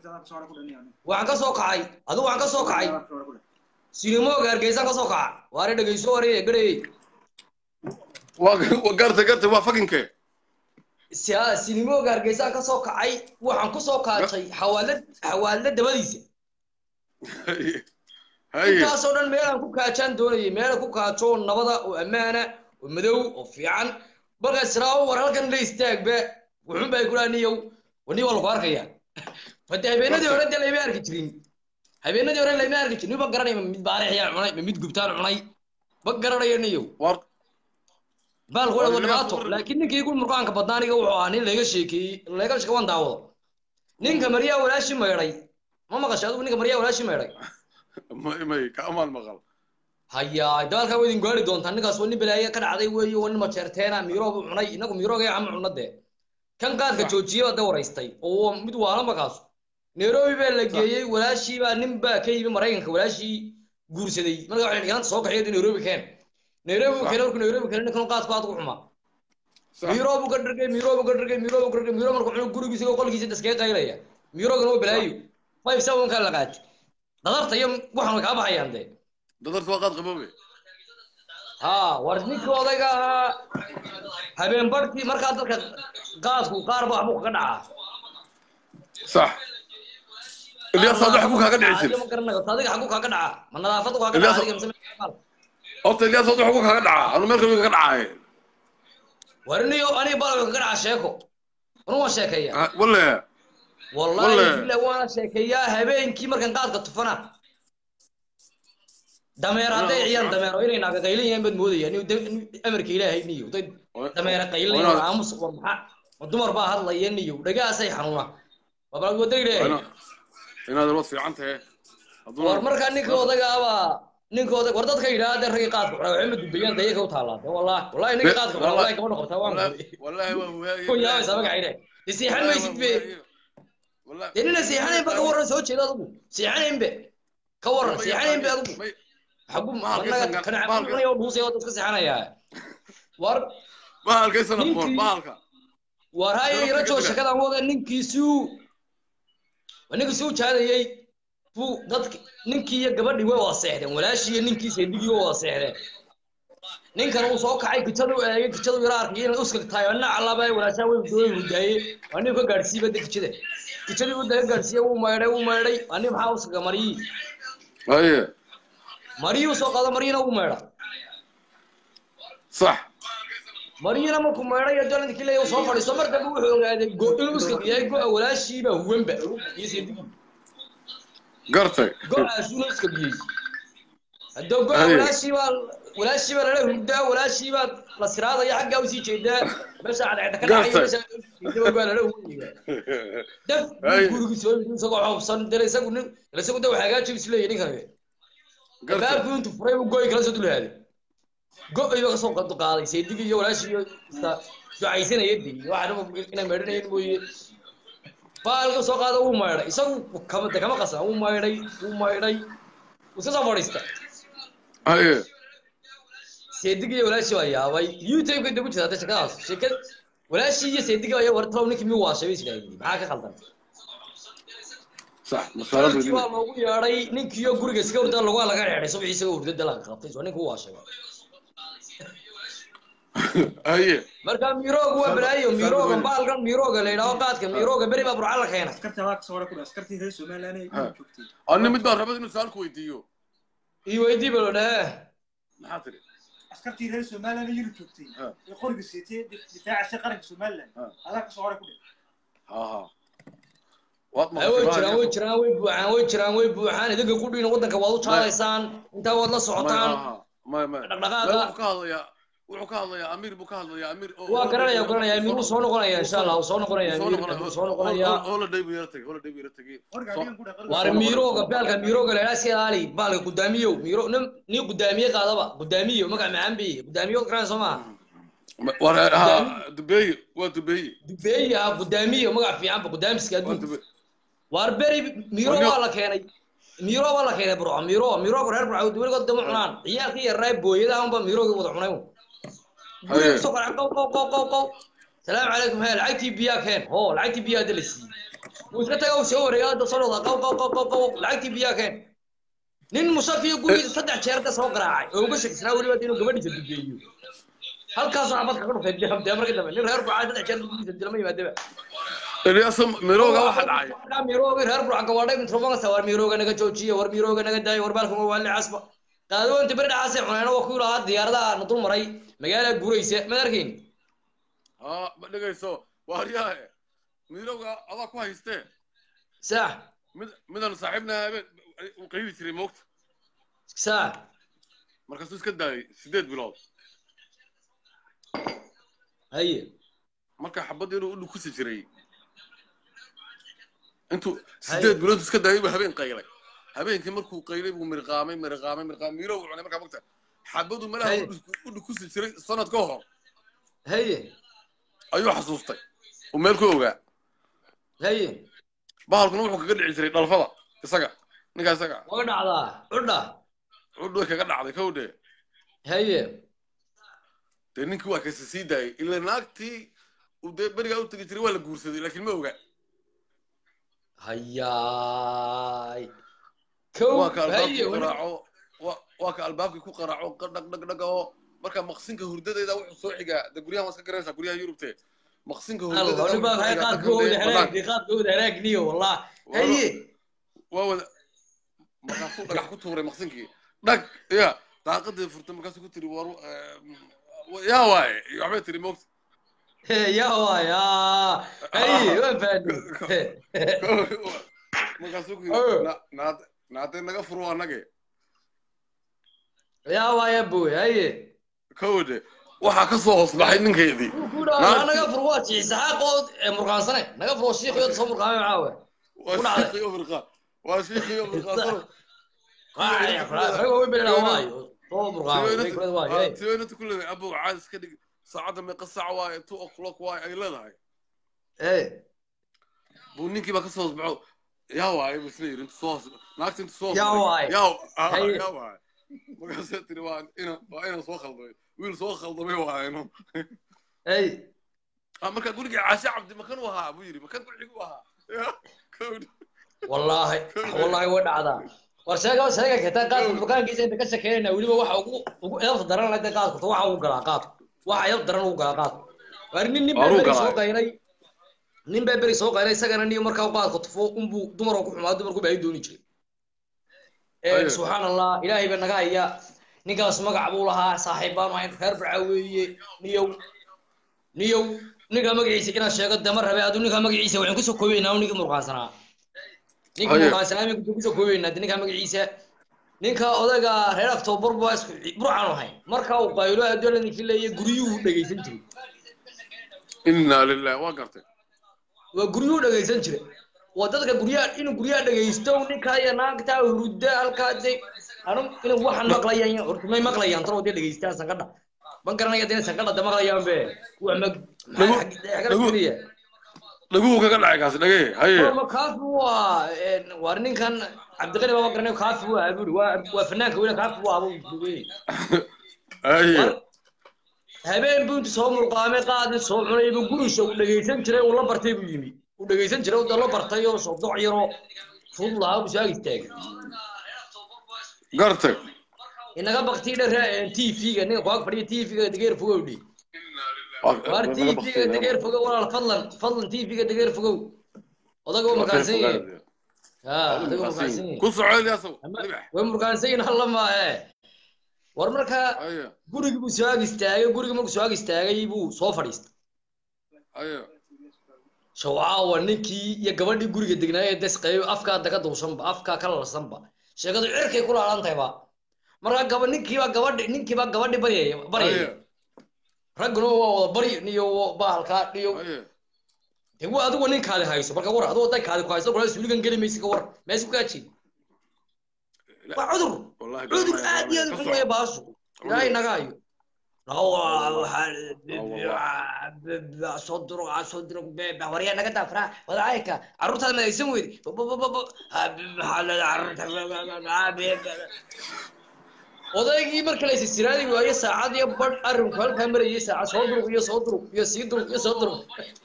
adigu waxaan ka soo kacay sinimooga hargeysa ka soo kaca waare dhageyso waare garay waa garta waa fakinkee sinimooga hargeysa ka soo kacay waxaan ku soo kaacay xawaalad dabadiisa intaasoo dhan meelaan ku kaajaan doonayay meel ku kaajo nabada oo ammaana oo madow oo fiican markaas raawo war halkan la istaagba wuxuun bay kulaaniyow wani wala ku arkaya fadda habeenadii hore lama arki jirin ma garanay mid baarixiyaan cunay mid gubtaan cunay ma garanayaniyow baal ku wada dhibaato laakiin ninkii ku murqaanka badnaaniga wuxuu ahaa nin laga sheekeeyay daawado ninka mariya walaashi meeray ma maqashay adigu ninka mariya walaashi meeray may ka amaan maqal haya dalka wadin gaari doontaa ninkaas wani balaaye ka dhacday weeyo wani ma jeerteena miiroob cunay inagu miirooga ama cunade kan qaadka joojiyo wada wareystay oo mid waala markaas Nairobi baa la geeyay walaashi baa nin baa ka yimi Mareykanka walaashi guursaday marka waxay dhigeen soo kaxeeyay Nairobi keen Nairobi keen kan qaadku aad ku xuma miiroob ka dhigay marka uu gurigiisa qolkiisa daskay qaylaya miirooga oo balaayo 5 ka la qaat dadarta iyo waxaan ka baxayaan de dadarta waa qaad qaboobe warninka odayga habeen barkii markaa dadka qaadku qaar baa waxbu ka dhacaa صح Ilyas صادق حقوق كاga dhici jir صادق حقوق كاga dhaca ma nadaafadu kaaga dhaca Ilyas صادق حقوق كاga dhaca anu meel qabiga ka dhacay warniyo ani balka ka sheeko ruma sheekaya wallahi illa waana sheekaya habeenkii markan qaadka tufana dameer haday ciyan dameero inay naga qaylinayaan bad moodayaan amarka ilaahay niyo dameer qaylinayaan aamus waxa dumar baa hadlayeen niyo dhagaasay xanuuna baba wadayre inaad wad fiicantahay war marka ninkooda war dadka yiraahdo rag qaadka waxay ma dubayaan dayaga u taalaade wallahi ninka qaadka wallahi gabadha qabtaa waan wallahi waa ku yaa sabaga ayre disiixan ma sidbe wallahi inna siixan ba ka waran soo jeeda adigu siixan ba ka waran siixan ba adigu حبوا ما كان عمري وبوسي ودك سحنايا ور بالك سنه قول بالك ور هاي رجو شكدا ودا نينكيسو جادayay buu dadki ninkii iyo gabadhii way waaseexdeen walaashii ninkii seedigii waa waaseexdeen ninkan uu soo kacay gitadu eegay gitadu yaraarkii inuu iska taay ana calabay walaasha way hudayay ani ka gaarsiiba degjida gitadu uu daga gaarsiiyay uu meeday ani maxaa uska mariyay aye مريو سو قاده مرينا وميرا صح مرينا ما كميرا يا جلد كله يو سو فديسو marka uu xogaaday go'in uska diyay go walaashiiba huwanba yisidii gartay go'aasuna iska diyay hado go walaashiiba la hurda walaashiiba la siraada ya xagga u sii jeedaa meesha cad ka dhacay meesha go la huwiga daf guriga soo xubsan dareesagu daw hagaaji isleeyay ninkan gaar ku intu furay go'ay kala soo dulaaday go'ay ka soo qaaday seedigi iyo walaashii ducaysan ayadii waxa inay meedhanayeen mooyee baalka soo qaada uu meedhay isagu kama qasan uu meedhay uu soo fadhiista aye seedigi iyo walaashii waa yaabay youtube ka dib jirta shaqadaas shaqad walaashii iyo seedigi ayaa wartay ninkii mi waa shabay sidii maxaa ka khaldan صح مسارات ودي والله ugu yeeray ninkiyo guriga iska hurda lagu laga reeray subaxii isaga hurda la qabtay soo ninku waa sheegay aye marka mirooga waa balaayo mirooga baalkan mirooga leeyahay qaadka mirooga bari baa burcal keena askarta waa soo ku askartii reer Soomaaliland ay joogtay anna mid baa rabad inuu su'aal ku weydiiyo weydii bal dhaah maxaa tiri askartii reer Soomaaliland ay joogtay ee qoriga siitay difaaca qaranka Soomaaliland adaa ka soo hore ku ha way jiraan way buuxaan idinka ku dhiin wadanka waad u taalaysaan inta wad la socotaan dhaqdhaqaaqa wuxuu ka hadlayaa amiir buu ka hadlayaa amiir waa garanaya amiir uu soo noqonaya insha Allah soo noqonaya oo la dayb yartay war miirooga baalka miirooga la ilaasi ali baalka gudaamiyo miiro ni gudaamiye qaadaba gudaamiyo magac maambi gudaamiyo kran Soomaa war Dubai gudaamiyo magac fiican gudaamiska adduunka war beri miiro waa la keenay bro miiro reer bro weliga dama cunaan ciyaalkii yaray booyada aanba miirooga wada cunay soo qaw salaam alaykum hay lacagti biya keen lacagti biya dalisi muska tago soo wareeyay soo qaw lacagti biya keen nin musafiyo guriga saddex jeer ka soo garaacay oo uga shaqisnaa waliba inuu gabadhiisa dubeeyo halkaas aan badka ka dhufay markii dambe nin reer bro saddex jeer guriga dilma yimaadaba Ilyas mirooga waxa dhacay mirooga reer bro gawadhay introfonga sawar mirooga naga joojiyo war mirooga naga daayo war baalka waa la casba qaado inta bari dhacaasay cunayna waa ku lahaa diyaaradaha na dul maray magaalada guuraysa ma arkin ma dhageyso waaryaha mirooga ada ku haystee sax midan saaxiibna u qeyli jiray moogta sax markaas iska daayay 8 bilood haye marka xabad inuu ku sii jiray intuu 8 bilood iska daayay habeen qaylay habeenkii markuu qaylay buu mirqaamay miiro uu cunay marka waqti xabadu malaha uu ku sii jiray sanad ka hor haye ayuu xasuustay oo meel ku ogaa haye bahalkuna wuxuu kaga dhici jiray dhalfada isaga ninka isaga waa dhacdaa cuddo kaga dhacday kowde haye ninkii waa ka sii daayay ilaa naagtii uu bariga u tagi jiray waa la guursaday laakiin ma ogaa hayaay waa ka albaabkii ku qaraaco dhag oo marka maqsinka hurdadeeda wuxuu soo xigaa guryaha waska garanaysaa guryaha Yurubte maqsinka hurdadeeda haraagniyo wallah haye waa wada markaasuu dhagax ku tuuray maqsinkii dhag daaqadii furtay markaasuu ku tiri war yaa waay waxbay tiri moogta يا هو يا اي وين فادي markaasuu ku naatay naga furo anage يا هو يا ابوي اي kowde waxaa ka soo hoos baxay ninkeedii كودا انا غفر واتي اسحاق مرقان سنه نغفر الشيخ يتصور مرقان معاوه waa shiiqii afrikaan waa shiiqii afrikaan هو بلا واي هو مرقان siweynata ku leedahay abow caad iska dhig saacadda meeqa saac waaye 2 o'clock waaye ay leedahay buu ninkii baa ka soo hoos baxo yaa waaye buu isla yiri inta soo hoos naagta inta soo hoos yaa waaye yaa waaye markaasay tiri waa ina soo khaldamay wiil soo khaldamay waayno marka guriga caashe cabdi makan u ahaa buu yiri makan guriga u ahaa والله ودعدا warshayga ka qaad burkaankiisa inta ka shakeeyna waliba waxa ugu eef daran la qaad waxa uu galaa qaad waxa eef daran uu galaa qaad warnin nin baa soo qayray isagana niyo markaa u qaad qotfo umbu dumar ku xumaa dumarku baa ay dooni jiray subhanallah ilaahay ba naga haya ninkaas magac buu lahaa saaxiibaan wayn reer bacaaweeye niyo ninka magaciisa ina sheego damar rabe adu ninka magaciisa waxaan ku soo koobaynaa ninka murqaansanaa ninka murqaansanaa ku soo koobaynaa ninka magaciisa ninka odaga reer October baa isku burcaan wahay marka uu qaylo adoolani filayay guriyuu dhageysan jiray inna lillahi wa gartay waa guriyuu dhageysan jiray wadadka guriyaha dhageysto ninka ay naagta hurudda halkaasay anu inuu waxan maqlayaan horta may maqlayaan taro wada dhageystaan sanqadha ban garanaya inay sanqadha maqlayaan be wax lagu kaga dhacay kaas dhagay haye ma kaafu waa ninkan cabdiqani baba garanay kaafu waa aburi waa fanaanka wala kaafu waa abu haye habeen buu soo murqaamay qaad soo cunay buu gurisha u dhageysan jiray oo la bartay buu yimi u dhageysan jiray oo la bartay oo soo doc yaro fudlaha u soo istaagay gartay inaga baqti dheer TV-ga nin qoog fadhiyo TV-ga dageer fogowdi war TV-ga dageer fogow wala fadlan TV-ga dageer fogow odaga markaasay odaga markaasay ku socod Ilyas way markaasay halla ma war marka guriga buu soo istaagay guriga markuu soo istaagay buu soo fadhiistay shawaawa ninkii iyo gabadhii guriga degnaa dasqayo afka daga dowsanba afka kala lasanba sheegadu cirkay kula alantahay ba marka ninkii baa gabadhi baryay raguna waa bari niyo baalka niyo deewa adigu ninkaadi hayso marka war adigu dadkaadi ku hayso kula suuligan gelimaysa ka war meesha ku kaaji waa cudur aad iyo aad u baasho ilaahay naga hayo صدروا وريا نقد أفرا وضعيك عروتها ما يسوي وضعيك مركز السيراني وهي ساعات يبرد أرم كل كاميرا هي ساعات صدروا يصدروا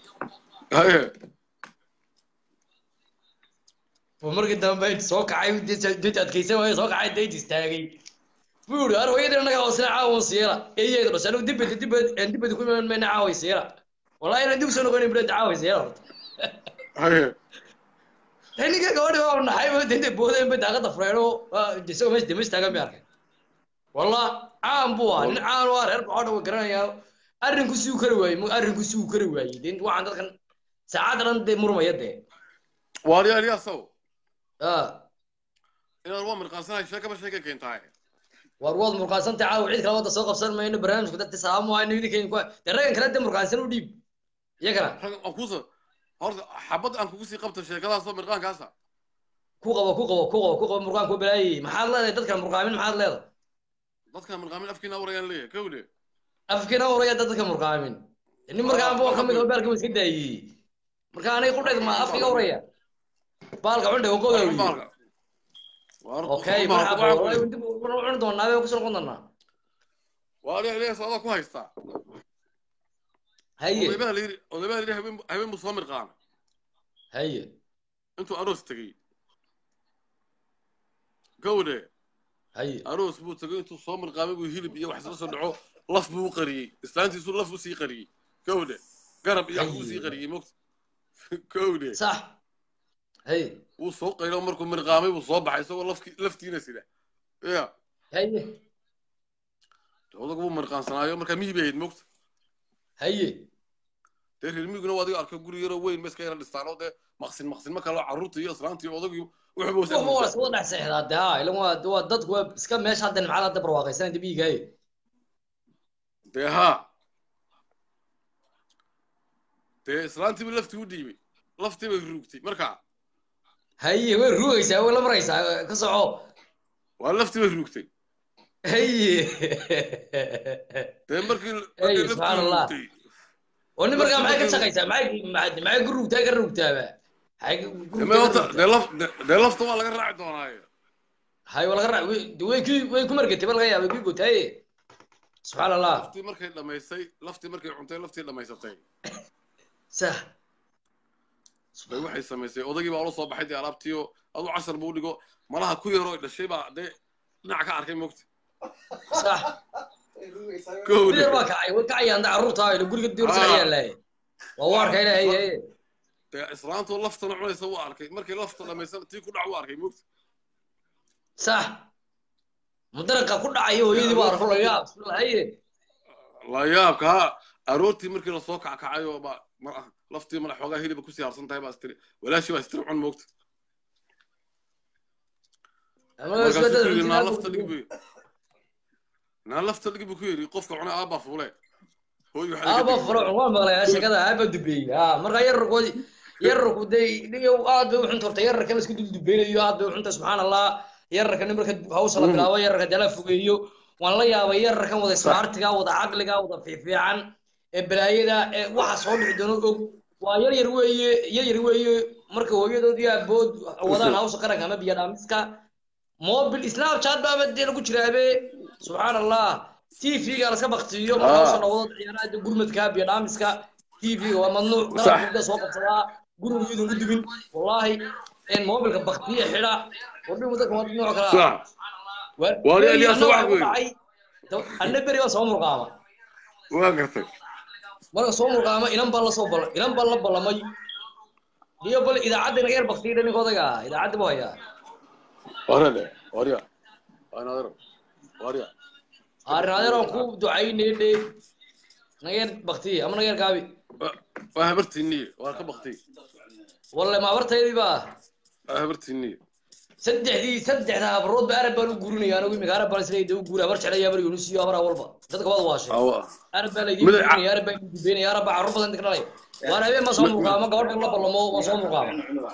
ومركز دم بيت سوق عايز ديت أتكيسه وهي سوق عايز ديت يستاهل بقول أنا ويدر أنا قاصنا عاون سيارة إيه بس أنا دب كل من عاوي سيارة والله أنا دب سنة كوني برد عاوي سيارة هاي هني كقولي هو أنا حيوان دنت بودين بدأ فريرو جسوا مش دمش تاجم يارك والله عام بوا عام وارد بعده وكرنا يا أرن كسيو كروي دين وعندك كان ساعات رند مرمى يده واريا الياسو إن الوام القاصنا الشركة مش هيك كنتاي warwad murqaasanta caaw cid kala wada soo qabsan mayno barnaamijku dadka salaamo waa inuu idinka ku dareen kala dib murqaasan u dhiib iyagana akuusa horta xabad aan kugu sii qabto sheekadaas oo mirqaankaasa ku qabo murqaan ku balaayay maxaad leedahay dadka murqaamin maxaad leedahay dadka murqaamin afkiina warayaan leeyahay kawle afkiina waraya dadka murqaamin in murqaan boo kamid oo beerka iska daayay marka anay qudheed ma afkiga waraya baalka cunday oo qodoway اوكي مرحبا والله دونا نابي كسر قندنا واري ليه صدا كو هيستا هي ودبا لي هبين مصمر قام هي انتو اروس تغي قوله هي اروس بو تغي انتو صمر قام بو هيلب iyo wax soo sodco laf buu qariyay islaantii soo laf u sii qariyay قوله قرب iyo wax u sii qariyay mogt قوله صح هي وسوق إلى مركم من غامي وصوب حيسوي لفتينا سيدا إيه هي تقول لك أبو مرقان صناعي مركم مي بيد مكت هي reer miguna waa adiga arka guri yaro weyn meeska yara dhistaan oo maqsin ma kala carruurta iyo islaantii odagii wuxuu waa soo dhax seexdaa ilaa waa dadku iska meesha hadda macala hadda barwaaqaysan dabiigay ha islaantii laftii u dhiibay laftii bay ruugtay markaa haye way ruugaysaa way la maraysaa ka soco waa laftii bay ruugtay haye markii subhanallah oo nimarka maxay ka shaqaysaa maxay ku ruugtaaba dee lafta waa laga raaci doonaaye hay waa laga raaci way ku margatay bal laga yaabay ku gootay subhanallah laftii markay cuntay laftii dhamaysatay صح bay waxay samaysay odagii baa la soo baxay alaabtiyo adu casar buu dhigo malaha ku yaro dhashay baa dhinac ka arkay moogta صح كودي وكاي عند عروتها اللي غريق دير سعيالay waa warkay ilaahay islaantu laftana cunaysa waa arkay markay lafta dhamaysan tii ku dhac waa arkay moogta صح mudarqa ku dhacay hooyadii waa arko la yaab la yaab ka aroortii markii la soo kacay oo laftii madax xogaa hilib ku siyaarsan tahay baastiri walaashi waa istiri cun moogta lafta dhig buu ku yiri qofka cuna aaba fuule hooy waxa aaba fuule waa maqlay shaqada aaba dubay marka yarku day dhiyo aad bay u xuntortay yarka la isku dubeynayo aad bay u xunta subhanallah yarka marka hawsha la bilaabo yarka dala fogeeyo waan la yaabay yarkan wada smartiga wada aqliga wada fiican ee balaayada waxa soo dhici doono og waa yar weeye marka hooyadoodii abood wadaan hawsha qaranka ama biyo dhaamiska mobil snapchat baa badel ku jiraabe subhanallah tv ga la sabaqtiyo marka hawsha wada ciyaarada gurmadka biyo dhaamiska tv waa mamnuuc qarabka soo qabsadaa guriga u dubin wallahi in mobilka baqtiye xira wadii muddo kuma nooc kala waa Ilyas wax weey anna bari waa soo murqaama waa gartay marka soo murqaama inan baa la balamay iyo bal idaacadda naga yar baqtiye ninkoodaga idaacadda buu hayaa wariya arnaadero ku ducaynay naga yar baqtiye ama naga yar gaabi waa habartini waa ka baqtiye والله ما برتي با habartini saddexda habrood ba arab baan u guurinaya anigu imika arab baan isleeyahay u guura bar jecel yabar yunus iyo abara walba dadka wada waashay arab baan leeyahay guurinaya arab baan u beenaya arab carruur badan degnaay waan habeen ma soo muqaama gabadha la balamo ma soo muqaama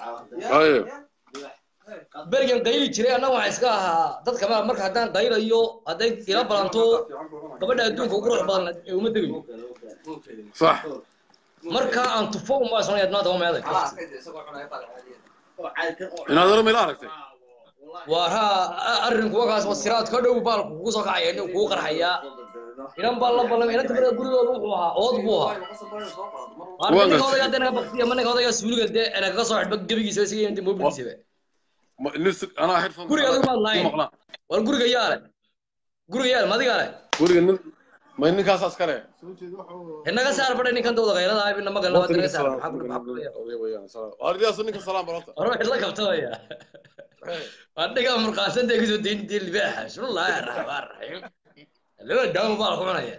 bergen qayli jiray anna waxa iska ahaa dadka marka hadaan qaylayo haday ila balanto gabadha adduunka ugu ruux badan ee uma degayo صح marka aan tufo uma sanayd maada uma adag inaad hore meel aragtay waara arrinku wagaas wasiraad ka dhow baalku kugu soo kacay inuu kugu qarxaya inan baa la balamay inta barada gurigooda wuxuu ahaa ood buu ahaa waan ninka hadana baqtiya man ninka odayga suuliga de ana ka soo xidhba gabigiisa isaga inta mobilkiisa ana headphone guriga ma line wal guriga yaal madiga leh guriga ma ninkaas askare inaga saar baday ninkan dawda qaylada ay inama galna wada saar ardiyaas ninka salaam barata ruux la qabtaya adiga murqaasan deegiso diin libaaxa subhanallah arrahmaan arrahiim laba daam baa ku cunaya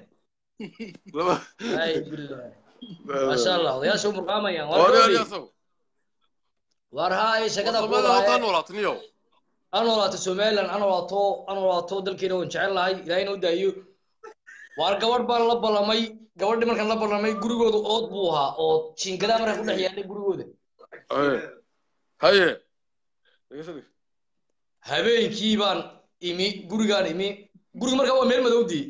ay billah ma sha Allah ya soo murqaamayaan war haay shaqada walaatniyo ana walaato Soomaaliland ana walaato dalkeena oo jecel lahay ilaahay inuu daayo war gabadh baan la balamay gabadhii markaan la balamay gurigooda ood buu ahaa oo jiingada markaa ku dhex yaalay gurigooda haye habeenkii baan guriga markaa waa meel madowdii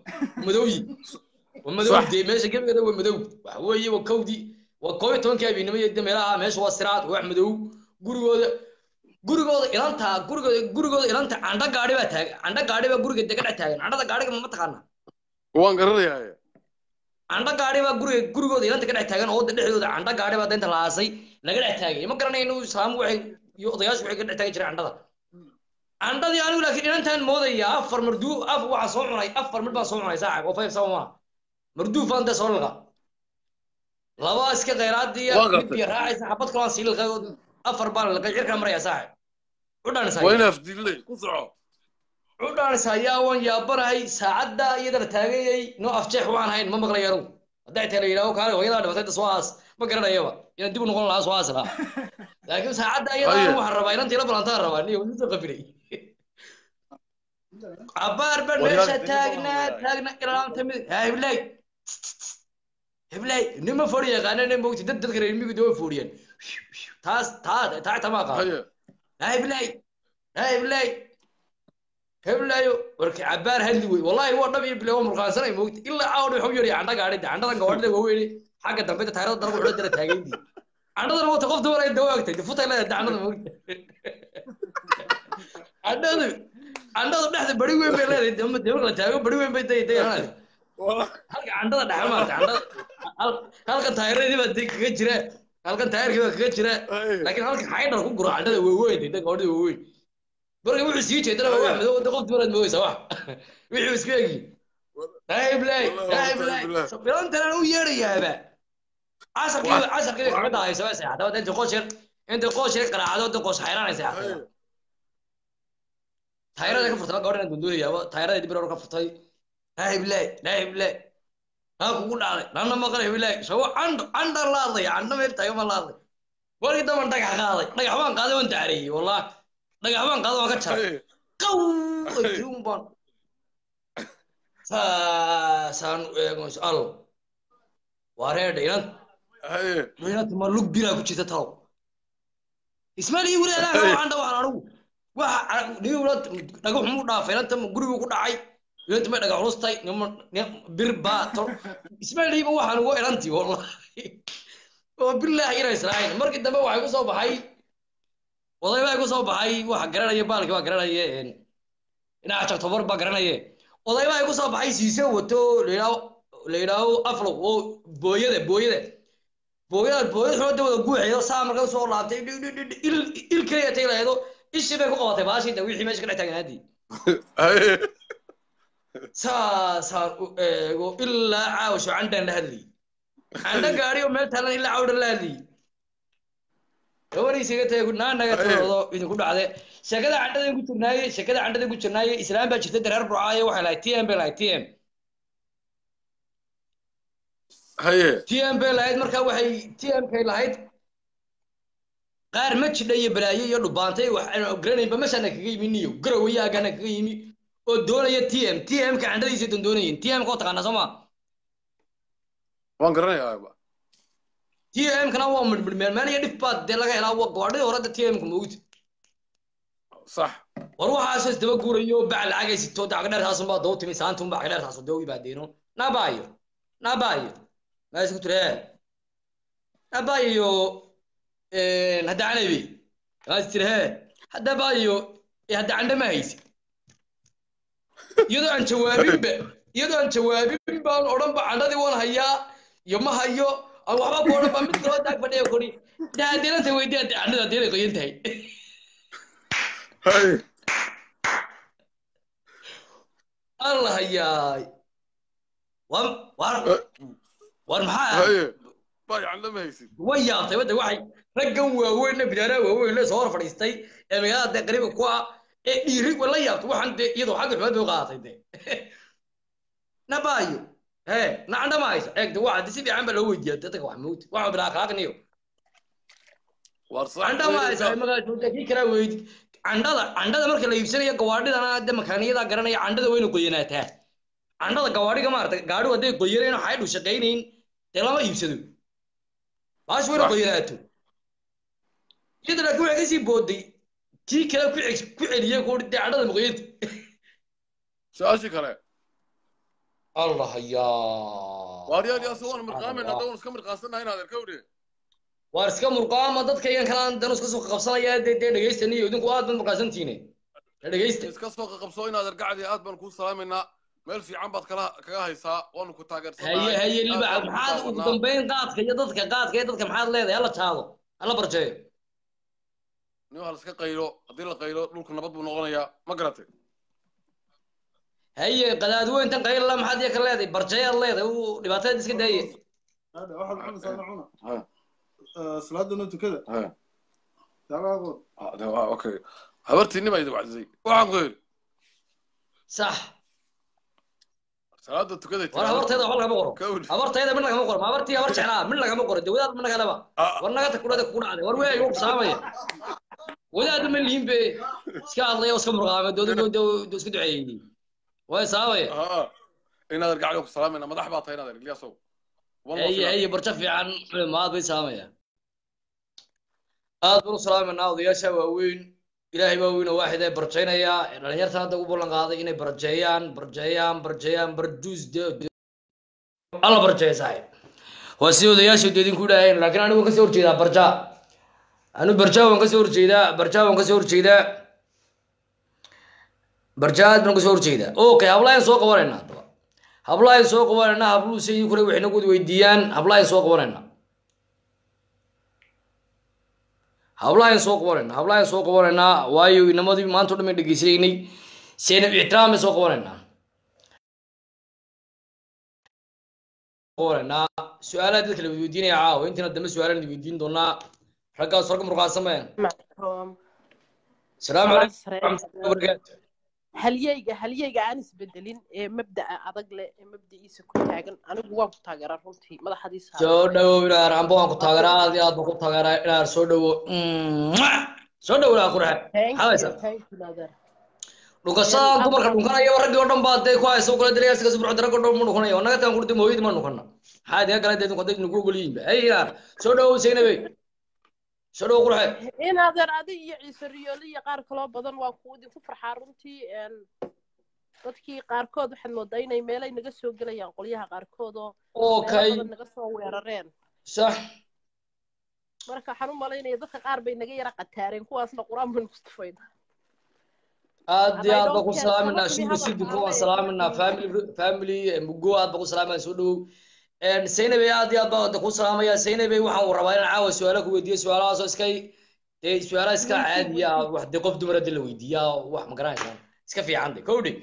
waa madowdii meesha gebigeeda waa madow waxa weeye waa kowdii waa 12 habeenimo iyo meelaha meesha waa siraad wax madow gurigooda ilanta canda gaari baa taagan canda gaari baa guriga degan taagan candada gaariga ma taqaana waan garanayaa canda gaari baa gurigooda ilanta ka dhex taagan oo dhexdooda canda gaari baa inta la aasay laga dhex taagay ma garanay inuu islaam waxay iyo odayaashu waxay ka dhex taagi jireen candadii anigu laakiin inantaan moodaya afar marduu waxa soo cunay afar mid baan soo cunay saaxiib oo 5 sama marduu faanta soo laga laba iska qeyraadii mid raacaysa xabad kala siilka afar baan laga cirka maraya saaxiib u dhaanaysa wayna afdilay ku soco udaan saayaan ya barahay saacada iyada taagayay no afjeex waan hayn ma maqlayo hadday tahay la yidhaaho kaale hooyadaa dhibatay suwaas ma garanayaba inaan dib u noqon lahaa suwaas lahaa laakiin saacadda ayadaa waxaan rabaa inantii la balantaan rabaa niyo wuu soo qabilay cabaar baan meesha taagnaa ilaanta mid heblay heblay nima fadhi yaqaanana moogti dadka reer miyigu doo fadhiyaan taas tama qaad heblay heblay heblayo warkii cabaar hadli wey wallahi waa dhab iyo bilow murqaansanay moogti ilaa aawd wuxuu yiri candha gaadhida candhadan gawadhida waaweyn xagga dambe taayirada darbu wuxuu dara taagaydi candhadan wata qof dumar ay dawaagtay futay leedahay candhada moogti candhada dhexda bari weyn bay leedahay dama la taago bari weyn bay dayaan halka candhada dhexe maarta candhada halka taayiradii baa kaga jira halkan taayirkii baa kaga jira laakiin halka xaydhar ku guro candhada waaweyn gawadhida waaweyn بركة وحش يجي ترى واحد هو دقوق تبرد مويسة واحد وحش بيجي هايب لاي سبيان ترى هو يري يا هبة 10 كيلو حمد هاي سوا ساعة ده أنت قوشر قرا عدو أنت قوش حيران ساعة تايرة ده كفرت بقى قرنا دندوري يا با تايرة دي بيروح كفرتاي هايب لاي ها كقول على لأن ما قال هايب لاي سوا عند الله ضي عند ما يبتاع يوم الله ضي ولكن ده من دقع قاضي دقع حوان قاضي وأنت عري والله دقعبان قادوا ka jar qaw ayuunban saan eego su'aal wareedaynan meena ma lug bira ku jirta taw ismaali walaalaha waxaan dhaw anigu waxa niwla dhagax mu dhaafay inta guriga ku dhacay inta ma dhagax rustay bir baato ismaali waxaan ugu erantii wallahi oo billahi ila israa'iil markii dambe waxa ku soo baxay oday baa ku soo baxay waxa garanaya baalkii waa garanaya ina acha tobar ba garanaya oday baa ku soo baxay siise wato leeyahay aflo oo booyada xoodda wada guuxeeyo saa markaa soo laabtay il kaliya tayleedo ishii bay ku qabatay baashii da wixii meesha ka taagnaadii saa eego ilaa caawsho candan la hadli canda gaariyo meel talan ilaa caawda la hadli gabaraysiga tahay naanaga toodo idinku dhacday shaqada candada ku jirnaayay islaam baa jirtay dareer burcaayo waxay lahayd TM haye TM bay lahayd markaa waxay TM kay lahayd qaar ma jidhay balaayo iyo dhubaantay wax aan ogranayba meeshana kaga yimi niyo garawayagana kaga yimi oo doonaya TM ka candadiisa doonayeen TM ko taqaana Soomaa waan garanayaa TM kana waa midmeel dif baad de laga helaa gawadhida hore TM ka moogti صح war waxaas daba guurayo bac lacag ay sito daaq dheer taas baa doo timi saantum baa dheer taas doo ibaadeyno nabaayo ma isku tiree nabaayo hada anabi gaas tiree hada baayo hada candama haysi iyadoo aan jawaabin baan oran ba candadii waan hayaa iyo ma hayo أو waxba boona ba mid kale taag fadhiyo kori daadina weydiin candada deelay qoyan tahay hay الله ياي war maxaa bay candama haysid wayaatay wada waxay raggan waaweyn bidara waaweyn la soo fadhiistay ee magaalada qariib ku ah ee dhiiri wala yaabto waxaan iyadoo xagga xubad u qaatay nabaayo عندما عايز اقدر واحد يسيب عم بلو وجه تتك محمود واحد بلا اخلاق نيو عندما عايز ما قلت لك كره ويد عندها marka la iibsanayo gawaadhidana hadda makaaniyada garanaya candada weyn u qoyanaata candada gawaadhiga maartay gaadhu haday qoyareen waxay u shaqeyneen de lama iibsado baas weyn u qoyanaato iyada la ku xigisi booday tii kale ku celiye ku dhintay candada maqoyad saashi kale الله يا واريال يا سوون مرقامين هذول اسكم مرقاسنا هنا هذا الكوري وارسكم مرقام dadka yan kala dan isku soo qabsanaya dhageystaniyo idinku aad baan maqasantiinay dhageysta iska soo qabso inaad argacdi aad baan ku salaamayna meel fiican baad kala haysaa waan ku taageersanaa haye liba maxaad ugu dambeyn qaadka iyo dadka maxaad leedahay hala taado hala barjeeyo niyo hal iska qaylo hadii la qaylo dhulka nabad buu noqonayaa ma garatay هي قدادوين تنقيل الله محد ياكل هذه برجية الله هذا ودباتات اسكت هي هذا واحد محمد سامعونا صلاة انتو كذا تمام اوكي habartii nima idin wacdisay waxaan qoyl صح salaada tukada war habartayda wax laga qoro habartayda mid laga qoro ma habartii habar jeclaa mid laga qoro dawlad mid laga laba war naga takurada ku dhacday war weey ugu saamaya wadaad ma liin be iska adlayo iska murqaama doodo isku duceeyay way saamaya inaad argacdo ku salaamina madax baa tahay inaad Ilyas wallahi ay barta fiican maad bay saamaya aad buu salaamina odayaasha waaweyn ilaahay baa weyn oo waaxid ay barjeynaya dhalinyarta hadda ugu ballan qaaday inay barjeeyaan barjuus alla barjeeyay waa si odayaasha deedin ku dhaayeen laakiin anigu ka soo horjeedaa barja anu barja waan ka soo horjeedaa barjaad baan ka soo horjeedaa okay hablayn soo qabanayna habluhu sayid kule waxay nagu weydiiyaan hablayn soo qabanayna waayo inamadii maanta dhamay dhageysanay seen ixtiraam soo qabanayna su'aalaha dadka la weydiinaya caawa intina dambe su'aalaha weydiin doonaa raggaas rag murqaasameen salaamu calaykum halyeyga aan isbedelin ee mabda'a adag leh ee mabda'iisa ku taagan anigu waan ku taageeraa runtii madaxdiisa soo dhawow inaar amba waan ku taageeraa aad iyo aad baan ku taageeraa inaar soo dhawow ilaa qurxe xawaysa dhukasada dumarka dhunkanaya raggi oo dhan baa dee ku hayso kala dilaya siga subax ragga oo dhan ma dhunkanaya wanaga taan kurti mooyid ma dhunkanna maxaa diga kala deedin qoday nugu ogoliin ay inaar soo dhawow Zainabey soo dhawow qurxe inaadeer adi iyo ciise riyooli iyo qaar kaloo badan waa ku idinku farxaa runtii dadkii qaarkood waxaad moodaa inay meelay naga soo gelayaan qolyaha qaarkood oo naga soo weerareen sax marka waxaan u malaynaya dadka qaar bay naga yara qataareen kuwaasna quraan baan ku tufayna aad iyo aad baan ku salaaminaa shukri sidii kuwaan salaaminaa family mugo aad baan ku salaaminaa soo dhawow Zainabey aad iyo aad baan ku salaamaya Zainabey waxaan rabaa inaan caawa su'aalo ku weydiiyo su'aalahaas oo su'aalaha iska caadiya wax de qof dumar la weydiiyaa wax ma garanaysaa iska fiican de kowdhi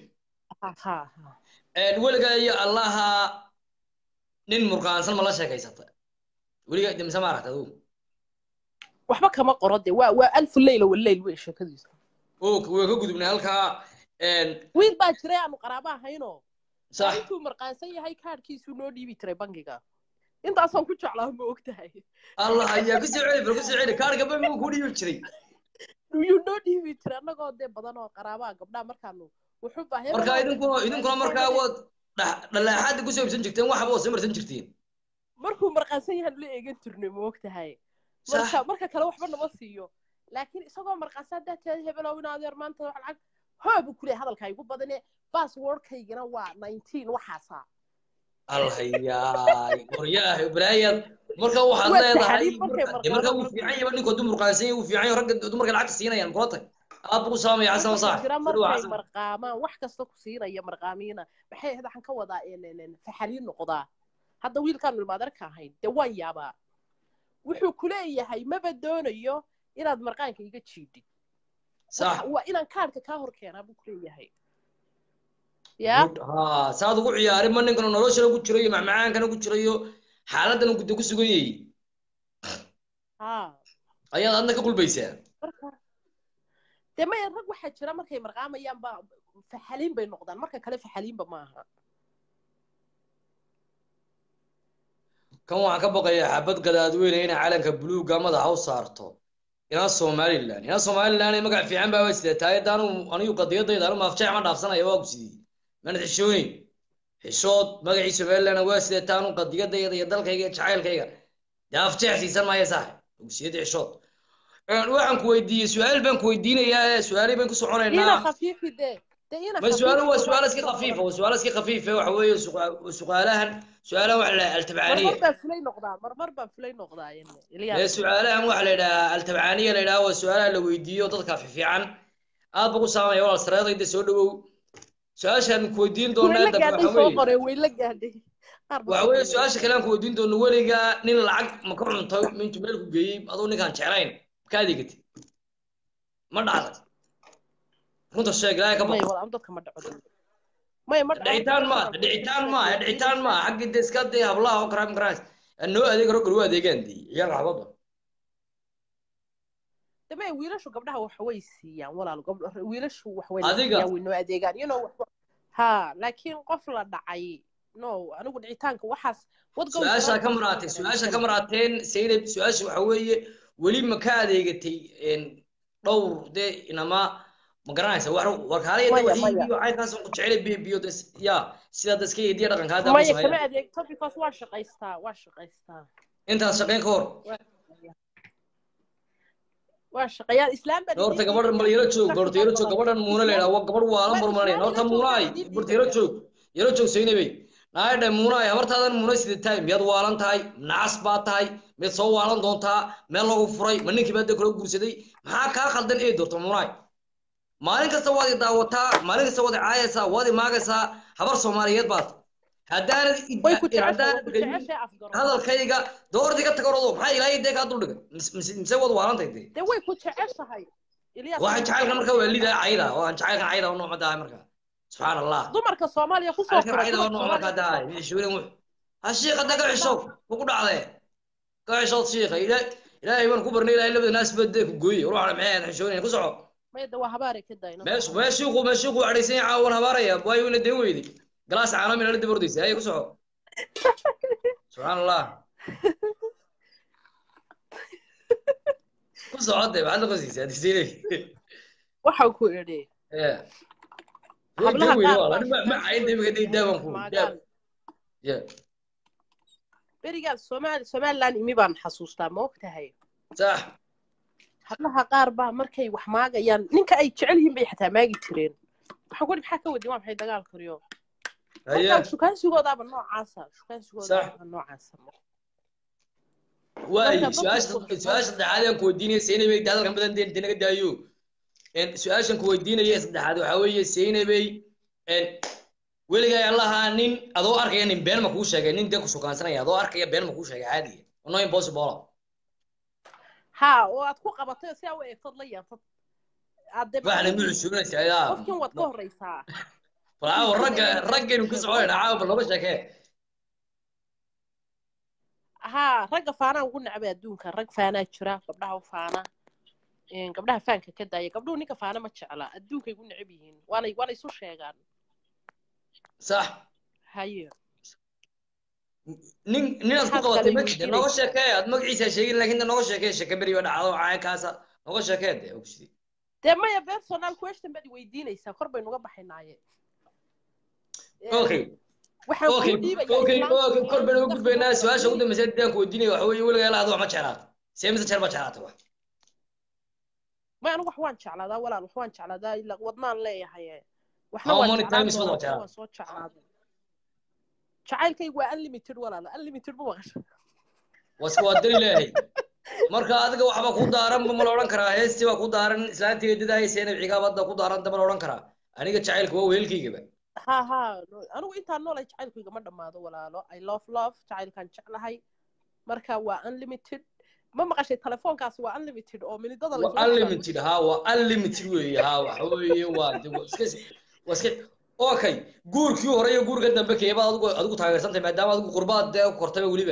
weliga iyo allaha nin murqaansan ma la sheekaysata weliga dimsa ma aragtay waxba kama qoro de waa alf layla wallayl way sheekadiisa way ka gudubnay halkaa wiil baa jiray aanu qaraaba ahayno صح intuu marqaansan yahay kaarkiisu noo dhiibi jiray bangiga intaasoo ku jeclaa ma ogtahay allah ayaa ku soo celi kaarka ba ma ku dhiibi jiray uu noo dhiibi jiray anagoo de badan oo qaraabaa gabdhaha markaanu wuxuu baahay marka idinkuna markaa wad dhalaxaad ku soo ibsan jirteen waxba oo samarsan jirteen markuu marqaansan yahay la eegan jirnay ma ogtahay marka kale waxba nama siiyo laakiin isagoo marqaansan dadkeed hebelow inaadeer maanta wax lacag hoobu kule hadalka igu badane passwordkaygana waa 19 waxaasa alhayaay qoryaah ibraahim marka waxaad leedahay marka uu fiican yahay ninka dumarkaasi uu fiican yahay ragga dumarka lacag siinayaan kulata aad buu saamay xasan sax marqaama wax kasta ku siinaya marqaamiina maxay waxaan ka wadaa faxaliin noqdaa hadda wiilkan ilmaadarka ahayn de waan yaabaa wuxuu ku leeyahay maba doonayo inaad marqaanka iga jiidid صح وإن كارك كهر كنا بكريه يا سعد وقع عارف من كنا نروش لو كنت شريه معان كانوا كنت شريه حالة أنا كنت كسوقي أيام عندك كل بيسان تما يرجع واحد شرا مركي مرقام أيام في حليم بين نقطان مركي كله في حليم بماها كم عقبة يا حبت قدادوين هنا على كبلو قامض عاوز صارته ina Somaliland ay magac fiican baa wasiirtay anigu qadiyadayda ma afjay ma dhaafsanaya waa gudsidii man xishooyin xishood magaci Somaliland waa wasiirtaan qadiyadayda iyo dalkayga jacaylkayga daafjay siisan ma yasax gudsidii xishood waxaan ku weydiiyay su'aal baan ku weydiinayaa su'aal baan ku soconaynaa ina khafiifide ما سؤال هو سؤال اسكي خفيف هو سؤال اسكي خفيف وحوي سؤالها سؤالها ولا التبعانيه مرمر بفلي نقطه يعني سؤالها ولا التبعانيه لا هو سؤال لو ويديو ددك في عن aad buu saamay wal sareeday soo dhawow su'aashan ku weydiin doonaa waxawey su'aasha kale aan ku weydiin doono weliga nin lacag ma ka cunto intuu meel ku geeyay adoo ninkaan jeclayn ka adeegtay ma dhacday runta sheeg ilaahay ka baqo dhicitaan ma xagga iska day hablaha oo karaam karaas anoo adeeg rog loo adeegan di ciyaar xabada تمام ويلاشوا قبلها وحوي سيان ولا قبل ويلاشوا وحوي سيان وإنه أديقان you know ها لكن قفلة دعي no أنا قلت عتانك وحس سؤاشا كمراتين سؤاشا كمراتين سيدة سؤاش وحوية ولي مكاد يجتي إن دور ده إنما مقرناش وكالي ده وحي بيو عايز ناس مقتشعر بيو دس يا سيدا دسكي دي رقم هذا ما يكمل هذيك topic بس واش قيستا أنت شقين كور واش قيا إسلام بدي دور تكبر مليرتشو دور تيرتشو كبر مونا لينا وكبر وعالم برماني دور تموناي دور تيرتشو يرتشو سينبي نايدا مونا هبرتادن مونا سيدتاي مياد waalan tahay naas baa tahay mid soo waalan doontaa meel lagu furay ma ninkii baad kala guursaday maxaa ka khaldan ee doorto moonay maalin kasta waad daawataa maalin kasta waad caayaysaa waad maagaysaa habar Soomaaliyeed baad hadaan hadalkayga doordiga tagaroodo maxaa ilaahay deeqa dul dhigay mise waad waalan tahay de way ku jeceshahay Ilyas waxaan jacaylka marka waalida caayda oo aan jacaylka caayda oo noocada marka سبحان الله dumarka Soomaaliya ku soo koray oo noo marka daay meeshuurin wax ashiiqa daga cisho ugu dhacday ka cisho shiiqa ilaahay waan ku barnay ilaahay labada naas bad ku gooyay ruuxa maxay xishoonay ku soco meeda waa habaare ka dayno meeshu araysan caawan habaaraya way wina deen weydi glass caalami la dib ordaysa ay ku soco سبحان الله ku socday baad la qasiisay hadii waxa ku yiri قبلها ما عندي بقدي داوم يا بريال سومال لان إمي بان حسوستا موقتها صح قبلها قاربة مركي وحماقيان نينك أي جعلهم بي حتى ما يجترين وحقول بحكا ودي ما بحي دقال كريو شو كان سوى ضاب النوع عاسا شو كان سوى ضاب النوع عاسا واي سؤال دعالي أنكو الديني سيني بيك دادل كان بدن دين دينك دايو إن سؤالشان كويدين يا سيد هذا حوي سينبي إن ولقى الله نين أدو أركي نين بين ما كوش هاي نين ده كوش كان سنة أدو أركي بين ما كوش هاي عادي إنه impossible ها وأتكو قبضتي سوي تطليا فعلا ملشون سعيدا ممكن وتكون رئيسها فلا والرجل نكسر على عاوب الله بس هيك ها رجع فانا وقلنا عباد دون كان رجع فانا شراء قبلها وفانا إن قبلها فانك كده يا قبله نيك فانا ما تشعله أدوك يقول نعبيهن وأنا يسوي شيء قال صح هاي نين أسبوع قلت مك نقاش شكاية أدمج عيسى شيء لكن نقاش شكاية شكبري ولا عاي كاسة نقاش شكاية ده أوكسي ده ما يبقى personal question بدي ويدين إيسا قرب إنه قبح النعية أوكي قرب إنه قرب الناس وعاش وده مسجد ده كوديني وحوي ولا يلا هذا ما تشعرات سيمز تشعر ما تشعرات هو ما أنا وحوان شعلا ده ولا وحوان شعلا ده إلا وضنان ليه هاي وحوان تايم اسمه شعلا صوت شعلا شعيل كي هو unlimited ولا لا unlimited بوغش واسكوادري ليه marka adiga waxba ku daaran ma la oran karaa heesti waa ku daaran islaanteedida ay seen ciqaabada ku daaran daba la oran karaa aniga jacaylku waa weelkayga ha anigu inta noolay jacaylkayga ma dhamaado walaalo I love jacaylkan jeclahay marka waa unlimited ما مقاشي تلفونكاس waa unlimited oo minidada la unlimited ha waa unlimited weey ha waxa weey waa iska okay guurkii hore iyo guurka dambe keeba adigu taageersantay maadaama adigu qurbaad kortay waliba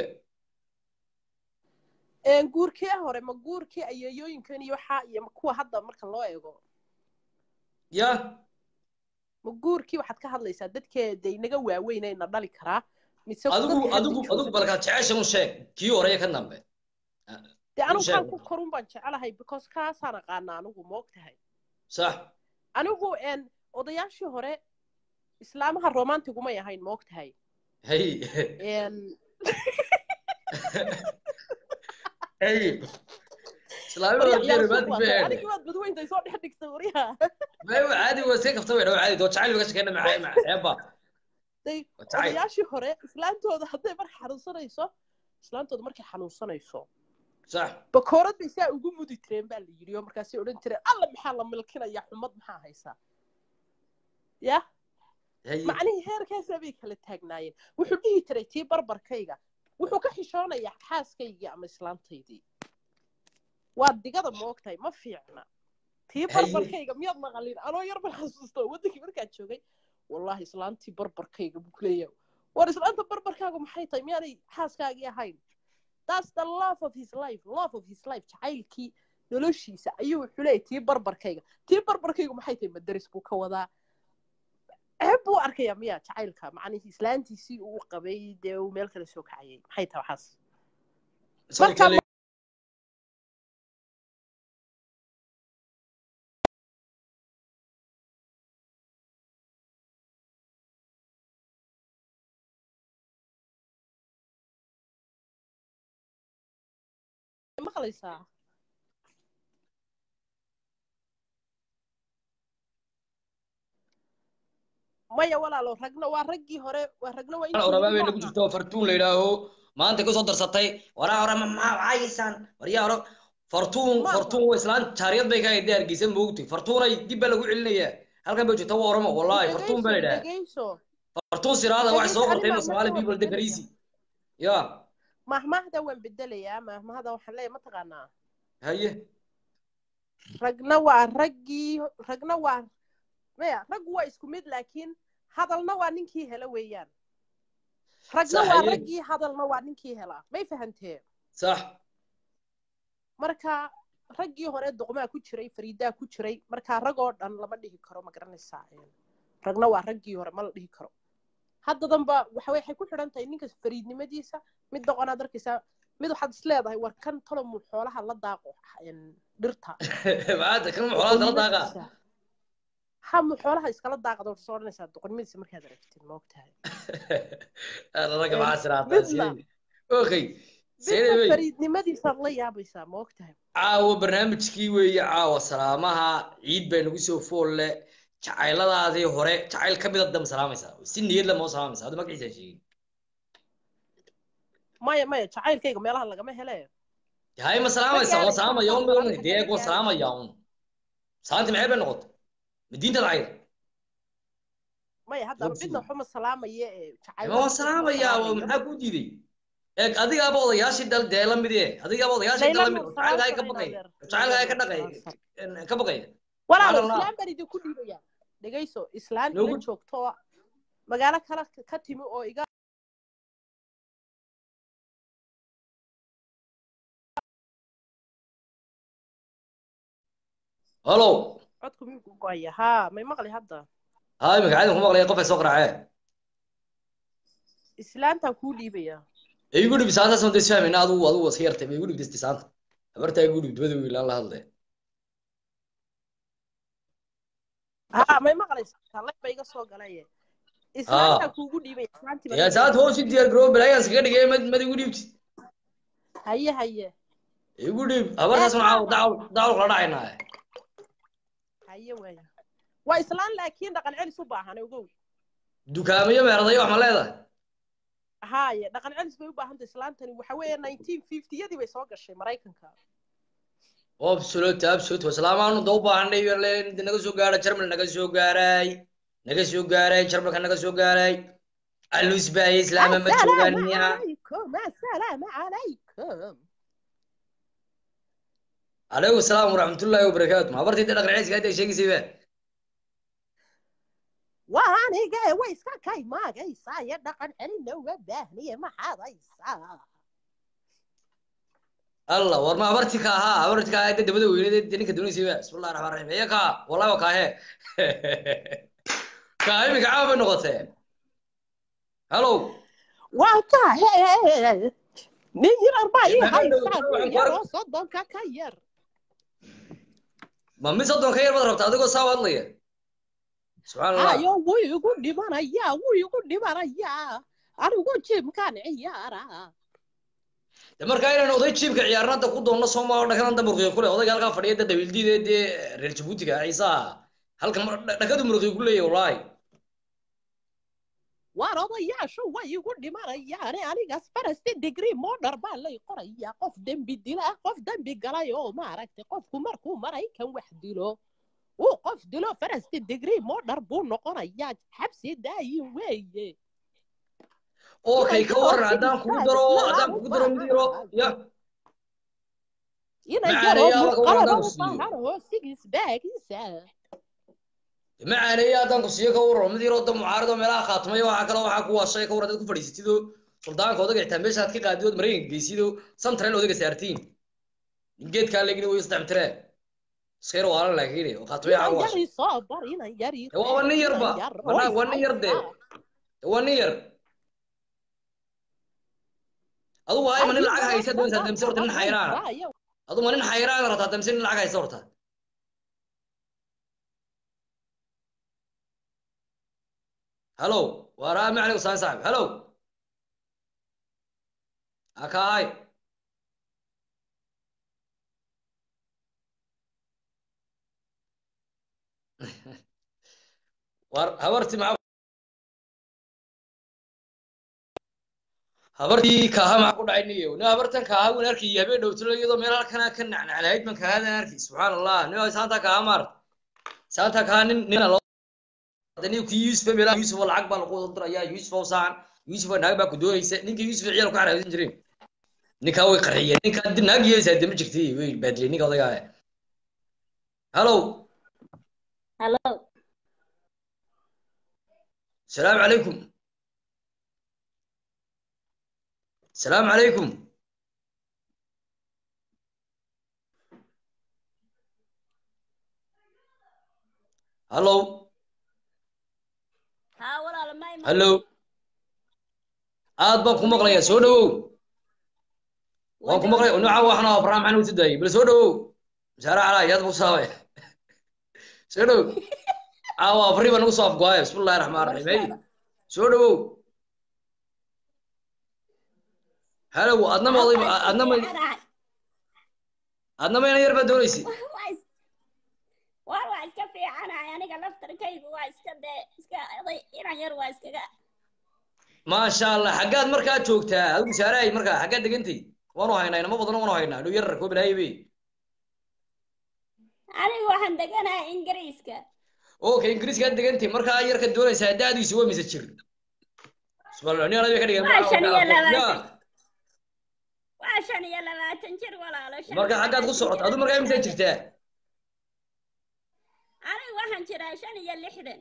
guurkii hore ma guurkii ayeeyooyinkan iyo waxa iyo kuwa hadda marka loo eego ya ma guurkii waxaad ka hadlaysaa dadkeeda inaga waaweynayna dhali karaa mise adigu balka jeceshan sheeg kii hore ka dambe de anu kan ku korun baan jecelahay because kaas aan aqaan anigu ma ogtahay sax anigu odayaashii hore islaamaha romantigu ma yahayn ma ogtahay hay hey islaamaha romantic baa anigu waad badweynta soo dhex dhigtay wariha ma caadi waa iska kaftay waa caadi doo jacayl uga shaqeynaa ma eeba odayaashii hore islaantooda hadday mar xanuunsanayso islaantooda markay xanuunsanayso صح بكورد بيسا ugu mudi tireen baa la yiri markaas ay oran tireen alla maxaa la milkinaya xumad maxaa haysa ya macni heerkaas ay kala taagnaayeen wuxuu dhihi tiray tii barbarkayga wuxuu ka xishoonayaa xaaskayga ama islaantaydii waa digada moogtay ma fiicna tii barbarkayga miyaad maqalin anoo yar baan xasuusto wadankii markaan joogay wallahi islaantii barbarkayga buu leeyahay war islaanta barbarkaaga maxay tahay miyaanay xaaskaagii ahayn That's the love of his life. Jacaylkii noloshiisa ayuu wuxuu leeyahay tii barbarkayga maxay tahay madaris buu ka wadaa ceeb buu arkaya miya jacaylka macnihi islaantiisii uu qabay dee uu meel kale soo kacayay maxay tahay waxaas marka maqlaysaa maya walaalo ragna waa raggii hore waa ragna waa intii oraba bay nagu jirto fartuun la yiraaho maanta ka soo darsatay waraa hore ma caaysan wariya hore fartuun waa islaan jaariyad bay ka hayday Hargeysa moogtay fartuunay dib baa lagu celinaya halkan bay jirtaa orama wallahi fartuun baa leedahay fartuun siraada wax soo qortay Soomaali people de Parisi ya mahmahda waan bedelayaa mahmahda waxaan leeyahay ma taqaanaa haye ragna waa maya raggu waa isku mid laakiin hadalna waa ninkii hela weeyaan ragna waa raggii hadalna waa ninkii hela may fahantee sax marka raggii hore duqmaa ku jiray fariidaa ku jiray marka rag oo dhan lama dhihi karo ma garanaysaa ragna waa raggii hore ma la dhihi karo hadda danba waxay ku xidhan tahay ninka fariidnimadiisa mid doqonaad arkaysaa mid waxaad is leedahay war kan tolomu xoolaha la daaqo dhirta baada kan xoolaha la daaqa هم حولها إسكال الداقة دور صورنا ساد دقن ميد سمر كذا ركتين ما وقتها أنا رقم 10 سيدي أوكي سيدي فريدني ما دي صار لي يا بيسا ما وقتها عاو برنامج كيوي عاو سلامها عيد بين ويسو فول جعيل هذه هراء جعيل كبير الدم سلامة سا سنير لما سلامة سا هذا ما كيس شيء ما جعيل كيكم يلا هلا كم هلا هاي ما سلامة يوم ديك وسلامة يوم سانت معي بنقط مدينة العير ما هذا بدنا حمى السلامة يا ما هو سلامة يا ومحاكو ديدي إيه أديك أبغى ياشي دل مديه أديك أبغى ياشي دل مديه تعال هاي كبقية تعال هاي كبقية ولا الإسلام بريد كل يوم دقيسو إسلام ينشوك توا مقالة كلا كتيمو أو إيجا هلو عدكم يمكن قوية ها ما يمغلي هذا هاي مقعد هم مغلي قفة سوق رعاه إسلام تقولي بيا يقولوا بسانتا سنت اسمه من هذا وصيرته يقولوا بدست سانتا أبرت يقولوا بدو إلى الله هذا ها ما يمغلي الله بيجا سوق عليه إسلام تقولي بيا يا سات هو شيء ديار جروب بلاي أنسكت جاي ما تقولي هيا يقولوا أبرت اسمع داو قرعنا هيا ويا وإسلام لكن دقن علي صباح أنا وقول دكامية مرضية وعمل هذا هاي دقن علي صباح عند إسلام تاني وحوي 1950 يدي بيسوق الشيء مرايكن كار absolute وسلام عنو دوبا عندي يلا نجسو قارة شرم نجسو قارة شرم كان نجسو قارة اللوس باي إسلام ما تشوفني السلام عليكم عليكم السلام ورحمة الله وبركاته ما برتي تدق العيس قاعد يشيك سيبه وأنا جاي ويسكا كاي ما جاي صاير دقن علي لو بدهني ما حدا يصير الله ورما برتي كها برتي كها أنت دبدو وين تني كدوني سيبه بسم الله الرحمن الرحيم هي كها والله وكاه كاي مقعب النقطة هلو وكاه نيجي 40 هاي صار صدق كاير ما من صدق خير بدر بتاع دقو سوا الله سبحان الله أيوة ويقول لي ما ريا أنا أقول شيء مكان عيارة دمر كاين أنا أضيع شيء كعيارنا تقول الله سوما ولا كان دمر كله هذا قال كفرية ده دبلدي ده رجبوتي كعيسى هل كان نكاد مرغي كله والله ورضيع شو ويقول لي ما ريا أنا قاس فرست ديجري مودر بالله قرية قف دم بدلا قف دم بقلايو ما ركت قف كمر أي كم واحد له وقف دلو فرست ديجري مودر بون قرية حبس دايم ويه أوكي كور أدم كودرو مديرو يا ينجرو قلبه طهره سيجس باك إنسان ما عليه أدم كسيه كور مديرو دم معارضة ملا خاتمة وعكلا وعكوا الشيء كور ده كفر يستيدو سلطان كودا يعتمد هاد كي قاعد مرين جيسيدو سام ترى لو ده كسيرتين جيت كان لقيني ويستعم ترى سير ولا لا كيري وقطوي عواش يري صابر هنا يري هو ونير با انا ونير ده ونير ادو هاي من العق هيسد وين سدم صورت من حيران ادو من حيران رتا تمسين العق هي صورتها هلو ورامي عليك صاحب هلو اكاي habarti maca habartii kaaha maca ku dhacaynayo nin habartan kaaha wan arkay habeen dhowtalo iyadoo meel halkana ka nacnaclahayd man kaahadan arkay subxaan allah nin saanta kaaha maart saanta kaaha nina loo dani ku yusuf meel yusuf lacag baa lagu diraya yusuf oo saan yusuf naag baa ku doonaysa ninka yusuf ciyaal ku xaraadin jireen ninka way qarxiyeen ninka naag yeesa dama jirtay way baadlay ninka odaga ah hello hello السلام عليكم السلام عليكم هلو ها ولا ما هلو aad baan ku maqlayaa soo dhawow waan ku maqlay nooca waxna abraam aan u tiday bal soo dhawow saara ala yaad buu saabay soo dhawow awa afri baan ugu soo afgo'ay bismillaahir rahmaanir rahiim soo dhawow halow adna ma yar baa doonaysi waa iska fiicanahay aniga laftarkaygu waa iska iska ina yar waa iskaga ما شاء الله حقاد مركا joogtaa adigu saaray marka xagga degantay waanu haynaa inama badan waanu haynaa dhow yar ko bilaayay anigu waxaan deganahay ingiriiska okay ingiriiska degantay marka yarka doonaysa daadiisu waa mise jir subhanallah ni anaga ka dhigay waa 25 jir walaalo marka xaggaad ku socoto adigu marka imisa jirtaa anigu waxaan jiraa 65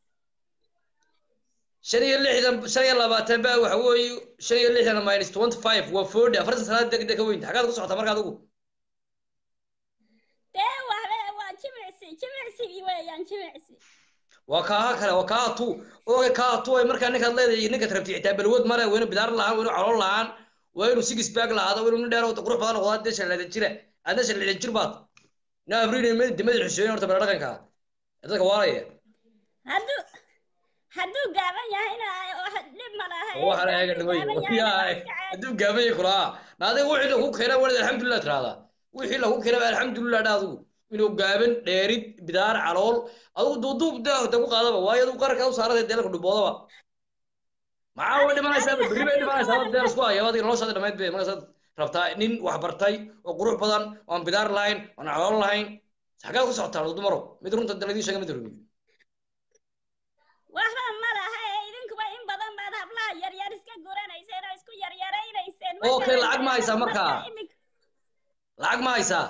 شنو labaatan baa waxa weey 65 minus 25 waa 40 afarta sanad degdeg weyn xagaad ku socota marka adigu waa jimicsi weeyaan jimicsi waa kaaha kale waa kaaha tu oo kaaha tu ay marka ninka leedahay ninka tarabti xitaa balwad male weenu bidaar lahaan weenu calool lahaan weenu six pack lahaado weenu dheer oo qurux badan oo hadda shalada jira adna shalada jir baad na abriin mid xuseen horta bal dhaqanka dadka waalaya hadduu gaaban yahayna dhib ma laha waxa la eega dhaway hadduu gaaban yahay kula naadiga wixii lagu keenay wada alxamdulillah tiraada wixii lagu keenay alxamdulillah dhaadu inuu gaaban dheerid bidaar calool adigu duuduub daa ku qaadaba waayo adu qarka u saarada deelka dhuboodaba maxaa way dhimanaysaa berri bay dhimanaysaa deel isku haya adiga noloshaada dhamayd bay markaas rabtaa nin wax bartay oo qurux badan oo bidaar lahayn oo calool lahayn xagaa ku socotaa dumaro mid runta daladii sheegay mid runta waxba ma laha idinkuba in badan baad hablaha yaryar iska guranayseen oo isku yaryaraynayseen okay lacag ma haysaa markaa lacag ma haysaa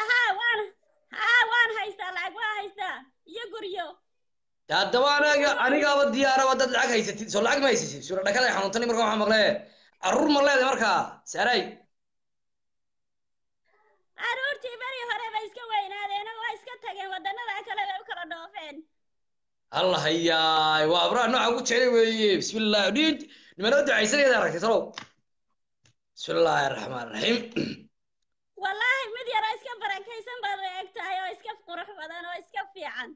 waan haystaa lacag waan haystaa iyo guryo haddaba anigaaba diyaaraba dad lacag haysatid soo lacag ma haysatid suura dhakada xanuuntani marka waxaa maqlee carruur ma leedahay markaa saaray carruurtii beri hore bay iska weynaadeen oo waa iska tageen wadannada kale bay u kala dhoofeen الله هياي وابرا نوع ugu jecel weeye bismillah diid nimana ducaysanayda aragtay salow bismillahir rahmanir rahim wallahi mid yara iska barakaysan baad eegtahay oo iska qurux badan oo iska fiican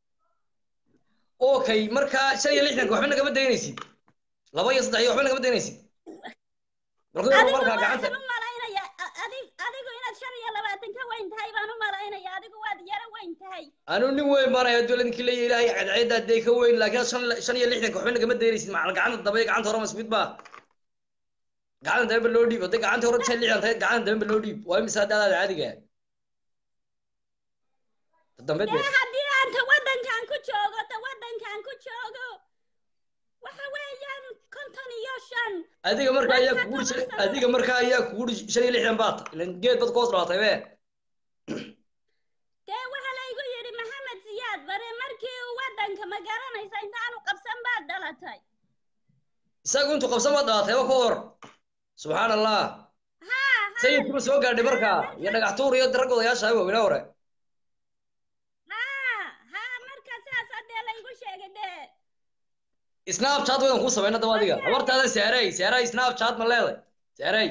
okay marka 65 waxba naga daynaysid 2 iyo 3 waxba naga daynaysid marka gacanta adigu inaad 25 ka weyn tahay baan u malaynaya adigu waad yara weyn tahay anu nin weyn baanaya dawladkii leeyahay ilaahay cadceeda day ka weyn laakiin 65 waxba naga daynaysid macal gacanta dabay gacanta hore masbid ba gacanta dambe loo dhiib haday gacanta hore 65 tahay gacanta dambe loo dhiib waa misaadaada caadiga dambe hadii aan wadankan ku joogo waxa weeyaan 55 adiga marka ayaa kugu 65 baad ilan geed bad koos dhaatay be waxa la igu yiri maxamed siyaad bare markii uu wadanka ma garanaysa intaan u qabsan baad dhalatay isagu intuu qabsan baad dhalatay waa koor subhanallah sayidku soo gaadhay marka iyo dhagax tuur iyo darag odayaasha waaweyn hore snap chat wadan ku sameeyna dawadiga habartaada saaray snap chat ma leeday saaray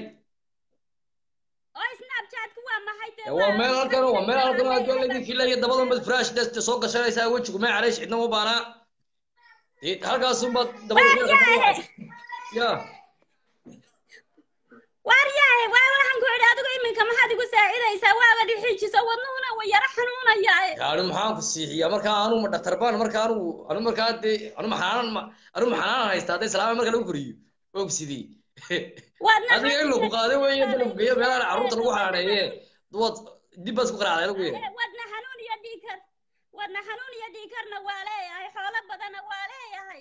oo snap chat ku waa maxay de waa meel halkan aad leedin kila iyo dabadan bad fresh dast soo gashanaysa wajigu ma caleesh cidna ma baana halkaas un bad dabada ya waryahay waa waxaan ku idhi adigu iminka maxaad igu saacidaysaa waaba dhixijiso wadnuhuna way yara xanuunayaa yaani maxaan ku siixiyaa marka aanu ma dhaktar baan marka anu marka anu maxaan haystaa haday salaam marka lagu koriyo ogsidii adiga in lagu qaaday weeye dalab geeyo meelaha carruurta lagu xanaaneeye duwad dib bas ku qaraacday lagu yeeray wadna xanuun iyo dhiikarna waa leeyahay xoolo badana waa leeyahay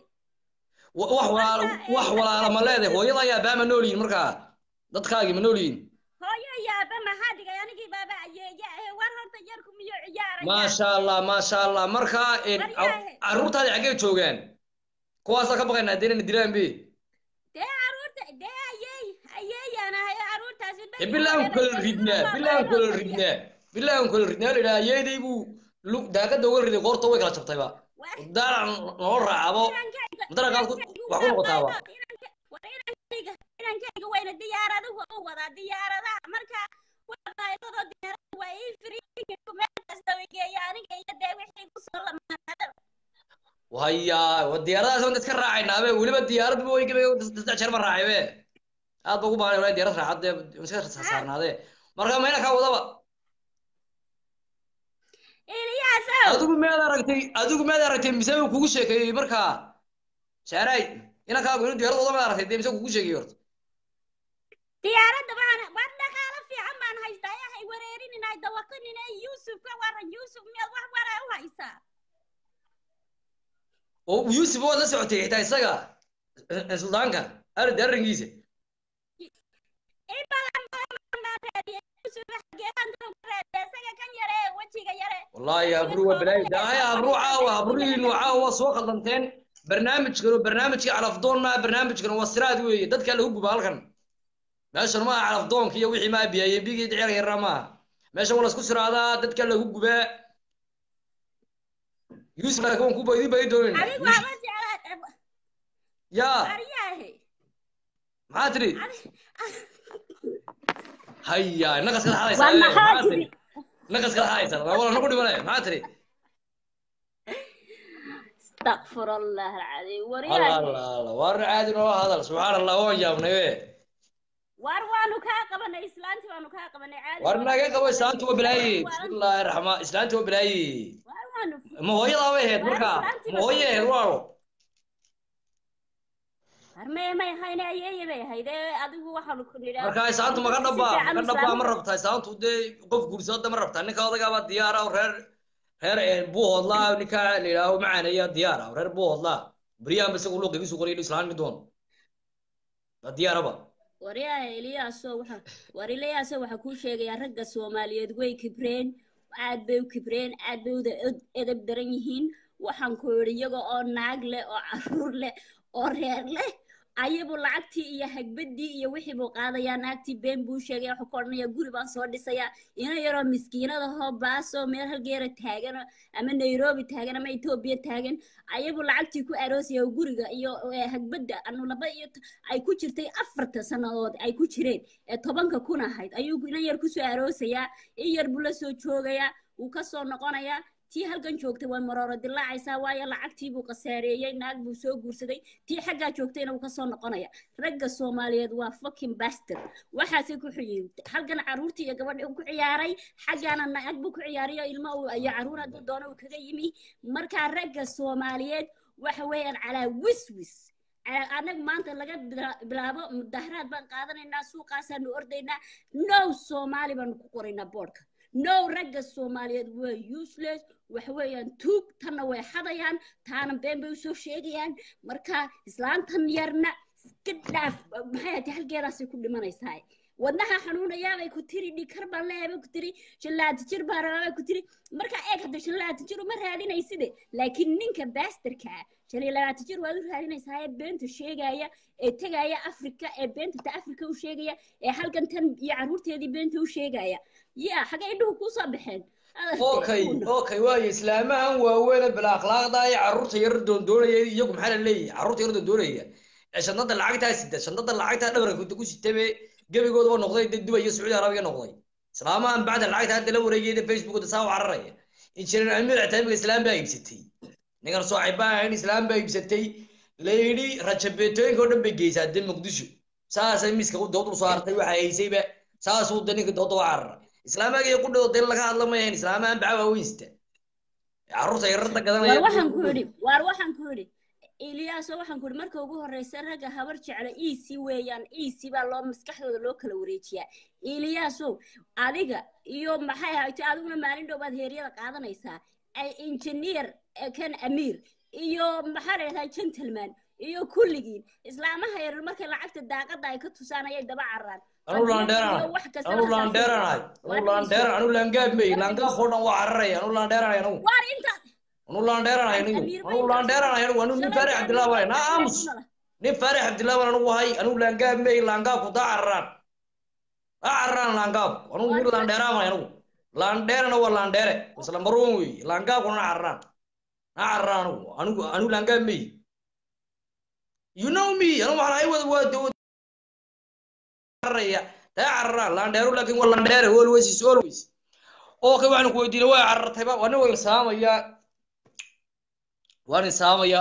wax walaala ma leedahay hooyada ayaa baama noolyihin markaa dadkaagii ma noolyihin hooyo yaaba maxaa dhigay anigii baaba ayeeya ahe war horta yarku miyuu ciyaaraya maasha allah markaa carruurtaadi xaggee joogaan kuwaasa ka baqayna haddeenana dilaan be dee carruurta dee ayeeyaan ahay carruurtaasi bilaan kala ridnaa la idhaha ayeeday buu daaqada uga riday qoorta way kala jabtayba daalac noo raacabo madaraqaad wax ku noqotaaba inankayga wayna diyaaraduhu u wadaa diyaaradaha marka waadoo diyaarada waa ii firiinka meel kasta way geeya aniga iyo dee wixii ku soo lamaanada waya diyaaradahaas waan iska raacaynaabe weliba diyaaradba way saddex jeer ma raacaybe aad ba ugu baahan walaa diyaarad raacadee iska saarnaadee marka mayna kaa wadaba Ilyas adigu maad aragtay mise uu kugu sheekeeyey markaa shaaray inankaagu inuu diyaarad wada maad aragtay dee mise kugu sheekeeyey horta diyaaradda waan dhaqaalo fiican baan haystaa yahay wareerinina dawakanina Yusuf ka waran Yusuf miyaad wax waraa u haysaa oo Yusuf waa la socotay xitaa isaga suldaanka arrinkiisa والله يا برو بلاي ده يا برو عاوة عاوة سوق الضمتين برنامج على فضولنا برنامج كانوا وسراد وي دد كان له بالكن ماشي ما على فضون كي وحي ما بيجي يدعي غير ما ماشي ولا اسكو سرادا دد كان له غبا يوسف كون كوبا يدي بيدون يا ما ادري هيا نقص كذا هذا نقص كذا هايسر والله نقول ولا ما ادري استغفر الله العظيم وريا الله ور عادي هذا سبحان الله هو جابنا وانو كا قبنا اسلانتي وانو كا قبنا عادي ورنا كا قبا اسلانتي وبلاي بسم الله الرحمن اسلانتي وبلاي ما هو يلا وهد مركا ما هو يهد واو ما هاينا ayay hayde adigu waxaan ku nidhaa marka isaantu ma dhaba ma rabtaa isaantu de qof guursada ma rabtaa ninka odaga ba diyaar ah reer buu hodlaa ninka leeyahay macaanaya diyaar ah reer buu hodlaa bariyan bas uu loo qiisu qoray islaan mid doon diyaar ba Ilyas waxa ku sheegay ragga Soomaaliyeed way kibreen aad bay u kibreen aad bay u edeb daran yihiin waxaan ku yiri iyaga oo naag leh oo caruur leh oo reer leh ayabu lacagtii iyo hagbadii iyo wixii buu qaadayaa naagtii been buu sheegay wuxuu qornaya guri baan soo dhisaya ina yaro miskiinada hoo baaso meel halgeera taagan ama Nairobi taagan ama Ethiopia taagan ayabu lacagtii ku aroosaya guriga iyo hagbada anu laba iyo ay ku jirtay 4 sanadood ay ku jireen 10 kun ahayd ayuu ina yar ku soo aroosaya in yar buu la soo joogaya uu ka soo noqonaya tii halkan joogtay way maroro dilaacaysaa waayo lacagtii buu qasaareeyay naag buu soo guursaday tii xagga joogtayna uu ka soo noqonaya ragga Soomaaliyeed waa fucking bastard waxaas ku xiyay halkan caruurtii iyo gabadhii ku ciyaaray xaggana naag buu ku ciyaariyo ilmo iyo caruur haduu doono uu kaga yimi marka ragga Soomaaliyeed waxa weeyaan calaa wiswis anag maanta laga bilaabo mudaharaad baan qaadanaynaa suuqaasaan u ordaynaa no Soomaali baan ku qoraynaa boardka no ragga Soomaaliyeed way useless waxa weeyaan tuug tan way xadayaan taana been bay soo sheegayaan marka islaantan yarna iska dhaaf maxay tahay halgeedaas ku dhimanaysaa wadnaha xanuunaya bay ku tiri dhikar baan leeyahay ku tiri shalaad jir baan ku tiri marka eeg hadda shalaad jir uma raadinaysid laakiin ninka baasterka shalaad jir waa u raadinaysaa beenta sheegaya ee tagaya Afrika ee beenta Afrika u sheegaya ee halkan tan iyo caruurteedii beenta u sheegaya xagay dhuhu ku soo baxeen اوكي واي اسلامها واوين بالاخلاق داي عرورت ير دونيه iyagu maxaa la leeyahay carruurta yar doonaya shanada lacagta sida shanada lacagta dhabarka ku sitebe gabigooda oo noqday Dubai iyo Saudi Arabia noqday islaamahan baad lacagta hadda la wareegay Facebook da saaw cararaya injineer amir taamiga islaam baa ibsatay nigar soo cibaan islaam baa ibsatay leeydi rajabeetooyinka oo dhan bay geysay dib Muqdisho saasay miska u dood u saartay waxa ay haysayba saas uu daninka dood u carar islaamaga ay ku dhawday laga hadlamayeen islaamahan baa weynsta carruurta yarada gadanaya waxaan ku yiri Ilyas waxaan ku yiri marka ugu horeysa raga habar jecel easy weeyaan easy baa loo maskaxdooda loo kala wareejiyaa Ilyas adiga iyo maxay ahayd adiguna maalin dhowaad heeriyada qaadanaysaa ay engineer kan Amir iyo maxay ahayd gentleman iyo kulligiin islaamaha yar markay lacagta daaqada ay ka tusaanayay daba carraan anu langaab may langaab qodan waa carray anu landeeranay anu war inta anu landeeranay anu nin Faarax Abdullah waa na amus nin Faarax Abdullah waa anu wahay anu langaab may langaab ku daarran langaab anu nin landeeranay anu landeerana waa landeere isla maroon wi langaab kuna carran anu langaab may you know me anu waxay wada araya taarra landeero laakiin wala landeero always okay waxaan ku weydiinay way carartayba wana way saamaya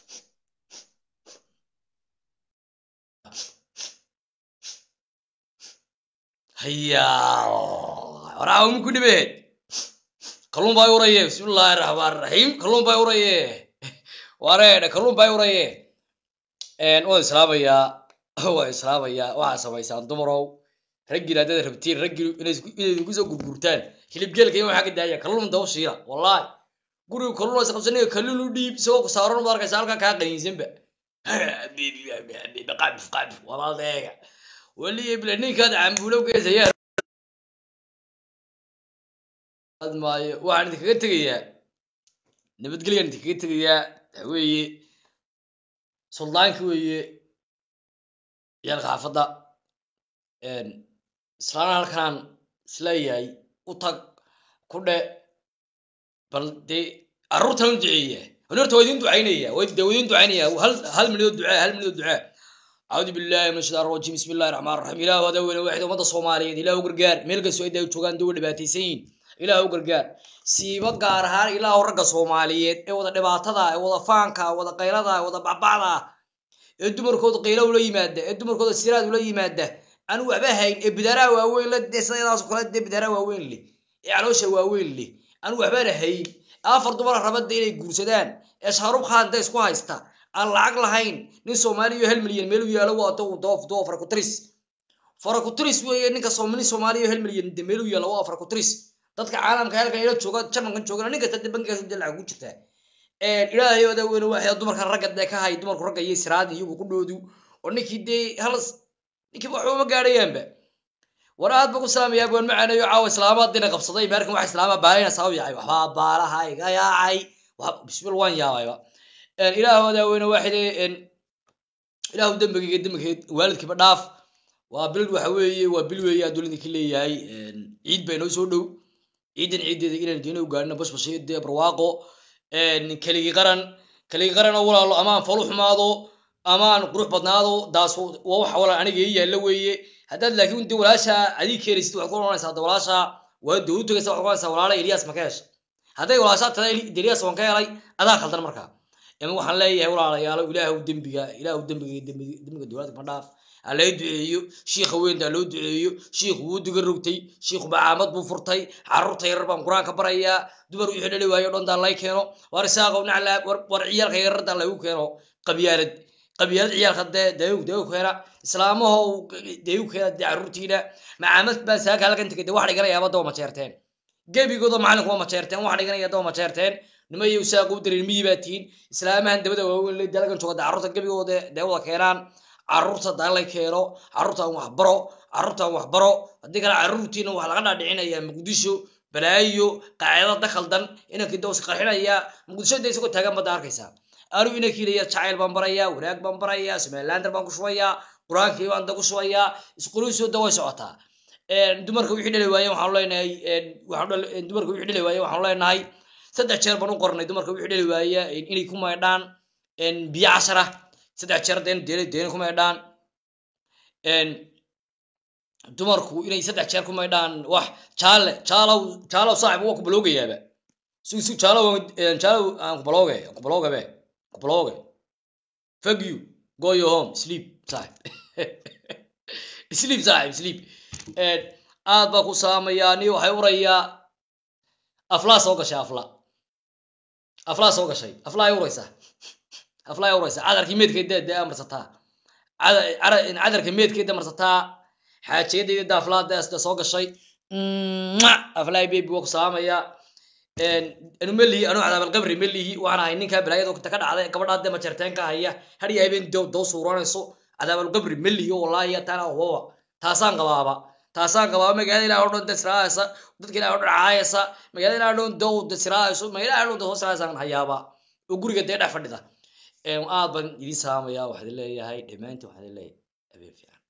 hayya waraahum ku dhibeed kalluun baa uraye bismillaahir rahmaanir rahiim kalluun baa uraye wareeda kalluun baa uraye oo islaamaya waxa sameeysan dumarow ragii raadada rabtiin ragii inay ku soo gurgurtaan hilib geelka iyo waxa ka daaya kalluun daw shiira wallahi guriga kalluun soo qabsanay kalluun u dhiib soo saaran markaa halka ka qaniinsanba qab walaaleega wali ibla ninkaad cambuulow geesaya admaayo waxaan idinkaga tagayaa nabadgelyan idinkaga tagayaa weeye suldaanka weeye يا الغافضة إسلام halkan isleeyahay u tag ku dhe bal de arurtan duceeya horta way idin duceynaya hal milyan ducaa أعوذ بالله من الشيطان الرجيم بسم الله الرحمن الرحيم إله هذا وين واحد ومضى الصوماليين إله وقرقار ملك السويد وجوجان دول باتيسين إله وقرقار سيبا قارهار إله ورقة الصوماليين وذا دبعتها وذا فانكا وذا قيلها وذا بعضها الدمركود قيلة ولا يمادة الدمركود السيراد ولا يمادة أنا وعبهاين بدرا وين لا دسنا ناس كلها بدرا وين لي يعلوش وين لي أنا وعبهاين أفرض مرة ربط ديني جورسدان إشهارو خان ده إسقوا هايستا العقل هاين نسومالي هالمليون مليون يلا واتو ضاف فركوتريس وينك سومالي هالمليون دمليون يلا فركوتريس dadka caalamka halka ila jooga jamankan joogana ninka tadbanka sidii lacag u jirta ilaahay wada weyn waxa dumarka ragga ka hay dumarku ragga iyo siraad iyagu ku dhoodu oo ninkii halas ninkii wuxuu ma gaarayaanba waraad bagu saamaya goon macaanayo caaw islaamaadina qabsaday markan wax islaama baalayna saawiyay waxa baalaha iga yaacay bismil waan yaabay ilaahay wada weyn ilaahu dambiga waalidkiiba dhaaf waa bil waxa weeye waa bil weeye adduunka leeyahay ciid bay noo soo dhow ciideeda inaan diino gaarno basbasheed barwaaqo كلي قرن أول أمان فلوح ماضو أمان قروح بدنادو داس وحولا أنا جاي اللوية هذا لكن أنت ولاشة عليك كريست وحكون أنا ساد ولاشة ودو تجلس وحكون سوالله إلياس مكاش هذا ولاشة ترى إلياس وان كاي هذا خلطنا مركا يعني وحنا لا يهولا يا الله إله ودم دولات مداف على يدعيو شيخ وين دلو دعيو شيخ ود قربتي شيخ بعامد بفرتي عررتي يربان قران كبريا دبر يحلل وايو دون الله كينو ورساق ونعلا ورعيال غير دان لو كينو قبيالد عيال خد داو خيرا اسلامه داو خيرا عررتينا معامد باساق halkan tagay wax dhigan yaaba doo ma jeerteen geebigooda macalinku waa ma jeerteen wax dhigan yaaba doo ma jeerteen nimayo saaqo dareemiyay baatiin islaamahan dabada waaweyn la dalagan jooga carruurta gebigooda daawada keenaan carruurta dalay keeno carruurta wax baro hadii kala carruurtiina wax laga dhaadhicinaya Muqdisho balaayo qaacida dakhaldan inanka doos qarxinaya Muqdisho deeso taagan bad arkaysa aanu inanka leeyahay jacayl baan baraya wanaag baan baraya Somaliland baan ku shubaya quraankii baan ku shubaya isquluusoo daway socota dumarka wixii dhali waayeen waxaan leenahay dumarka wixii dhali waayeen waxaan leenahay 3 jeer baan u qornay dumarka wixii dhali waayeen inay ku maydhaan biyo 10 3 jeer deen ku maydhaan dumarku inay 3 jeer ku maydhaan wax jaalo saaxiib waa ku baloogayaaba si jaalo aan ku baloogabe fuck you go your home sleep saaxiib sleep aad baa ku saamayaani waxay urayaa aflaa soo gashay aflaa ay uraysaa cadarkii meedkeeda marsataa cadarka meedkeeda marsataa xaajeedayda daaflaada soo gashay aflaa baby waa ku saamaya anu melihi anu cadaab alqabri melihi waxaan ahay ninka balaayada ka dhacday gabadha ma jarteen ka haya hadii habeen doo suuranayso cadaab alqabri melihi wallahi taana huwa taasaan qabaaba magaalada ilaa oo dhan dasraaysa dadka ilaa oo dhan caayasa magaalada ilaa oo dhan doo dasraayso magaalada ilaa oo dhan hoosaysan hayaaba oo guriga dhex fadhida aad baan idin saamaya waxaad leeyahay dhamaantii waxaad leeyahay habeen fiican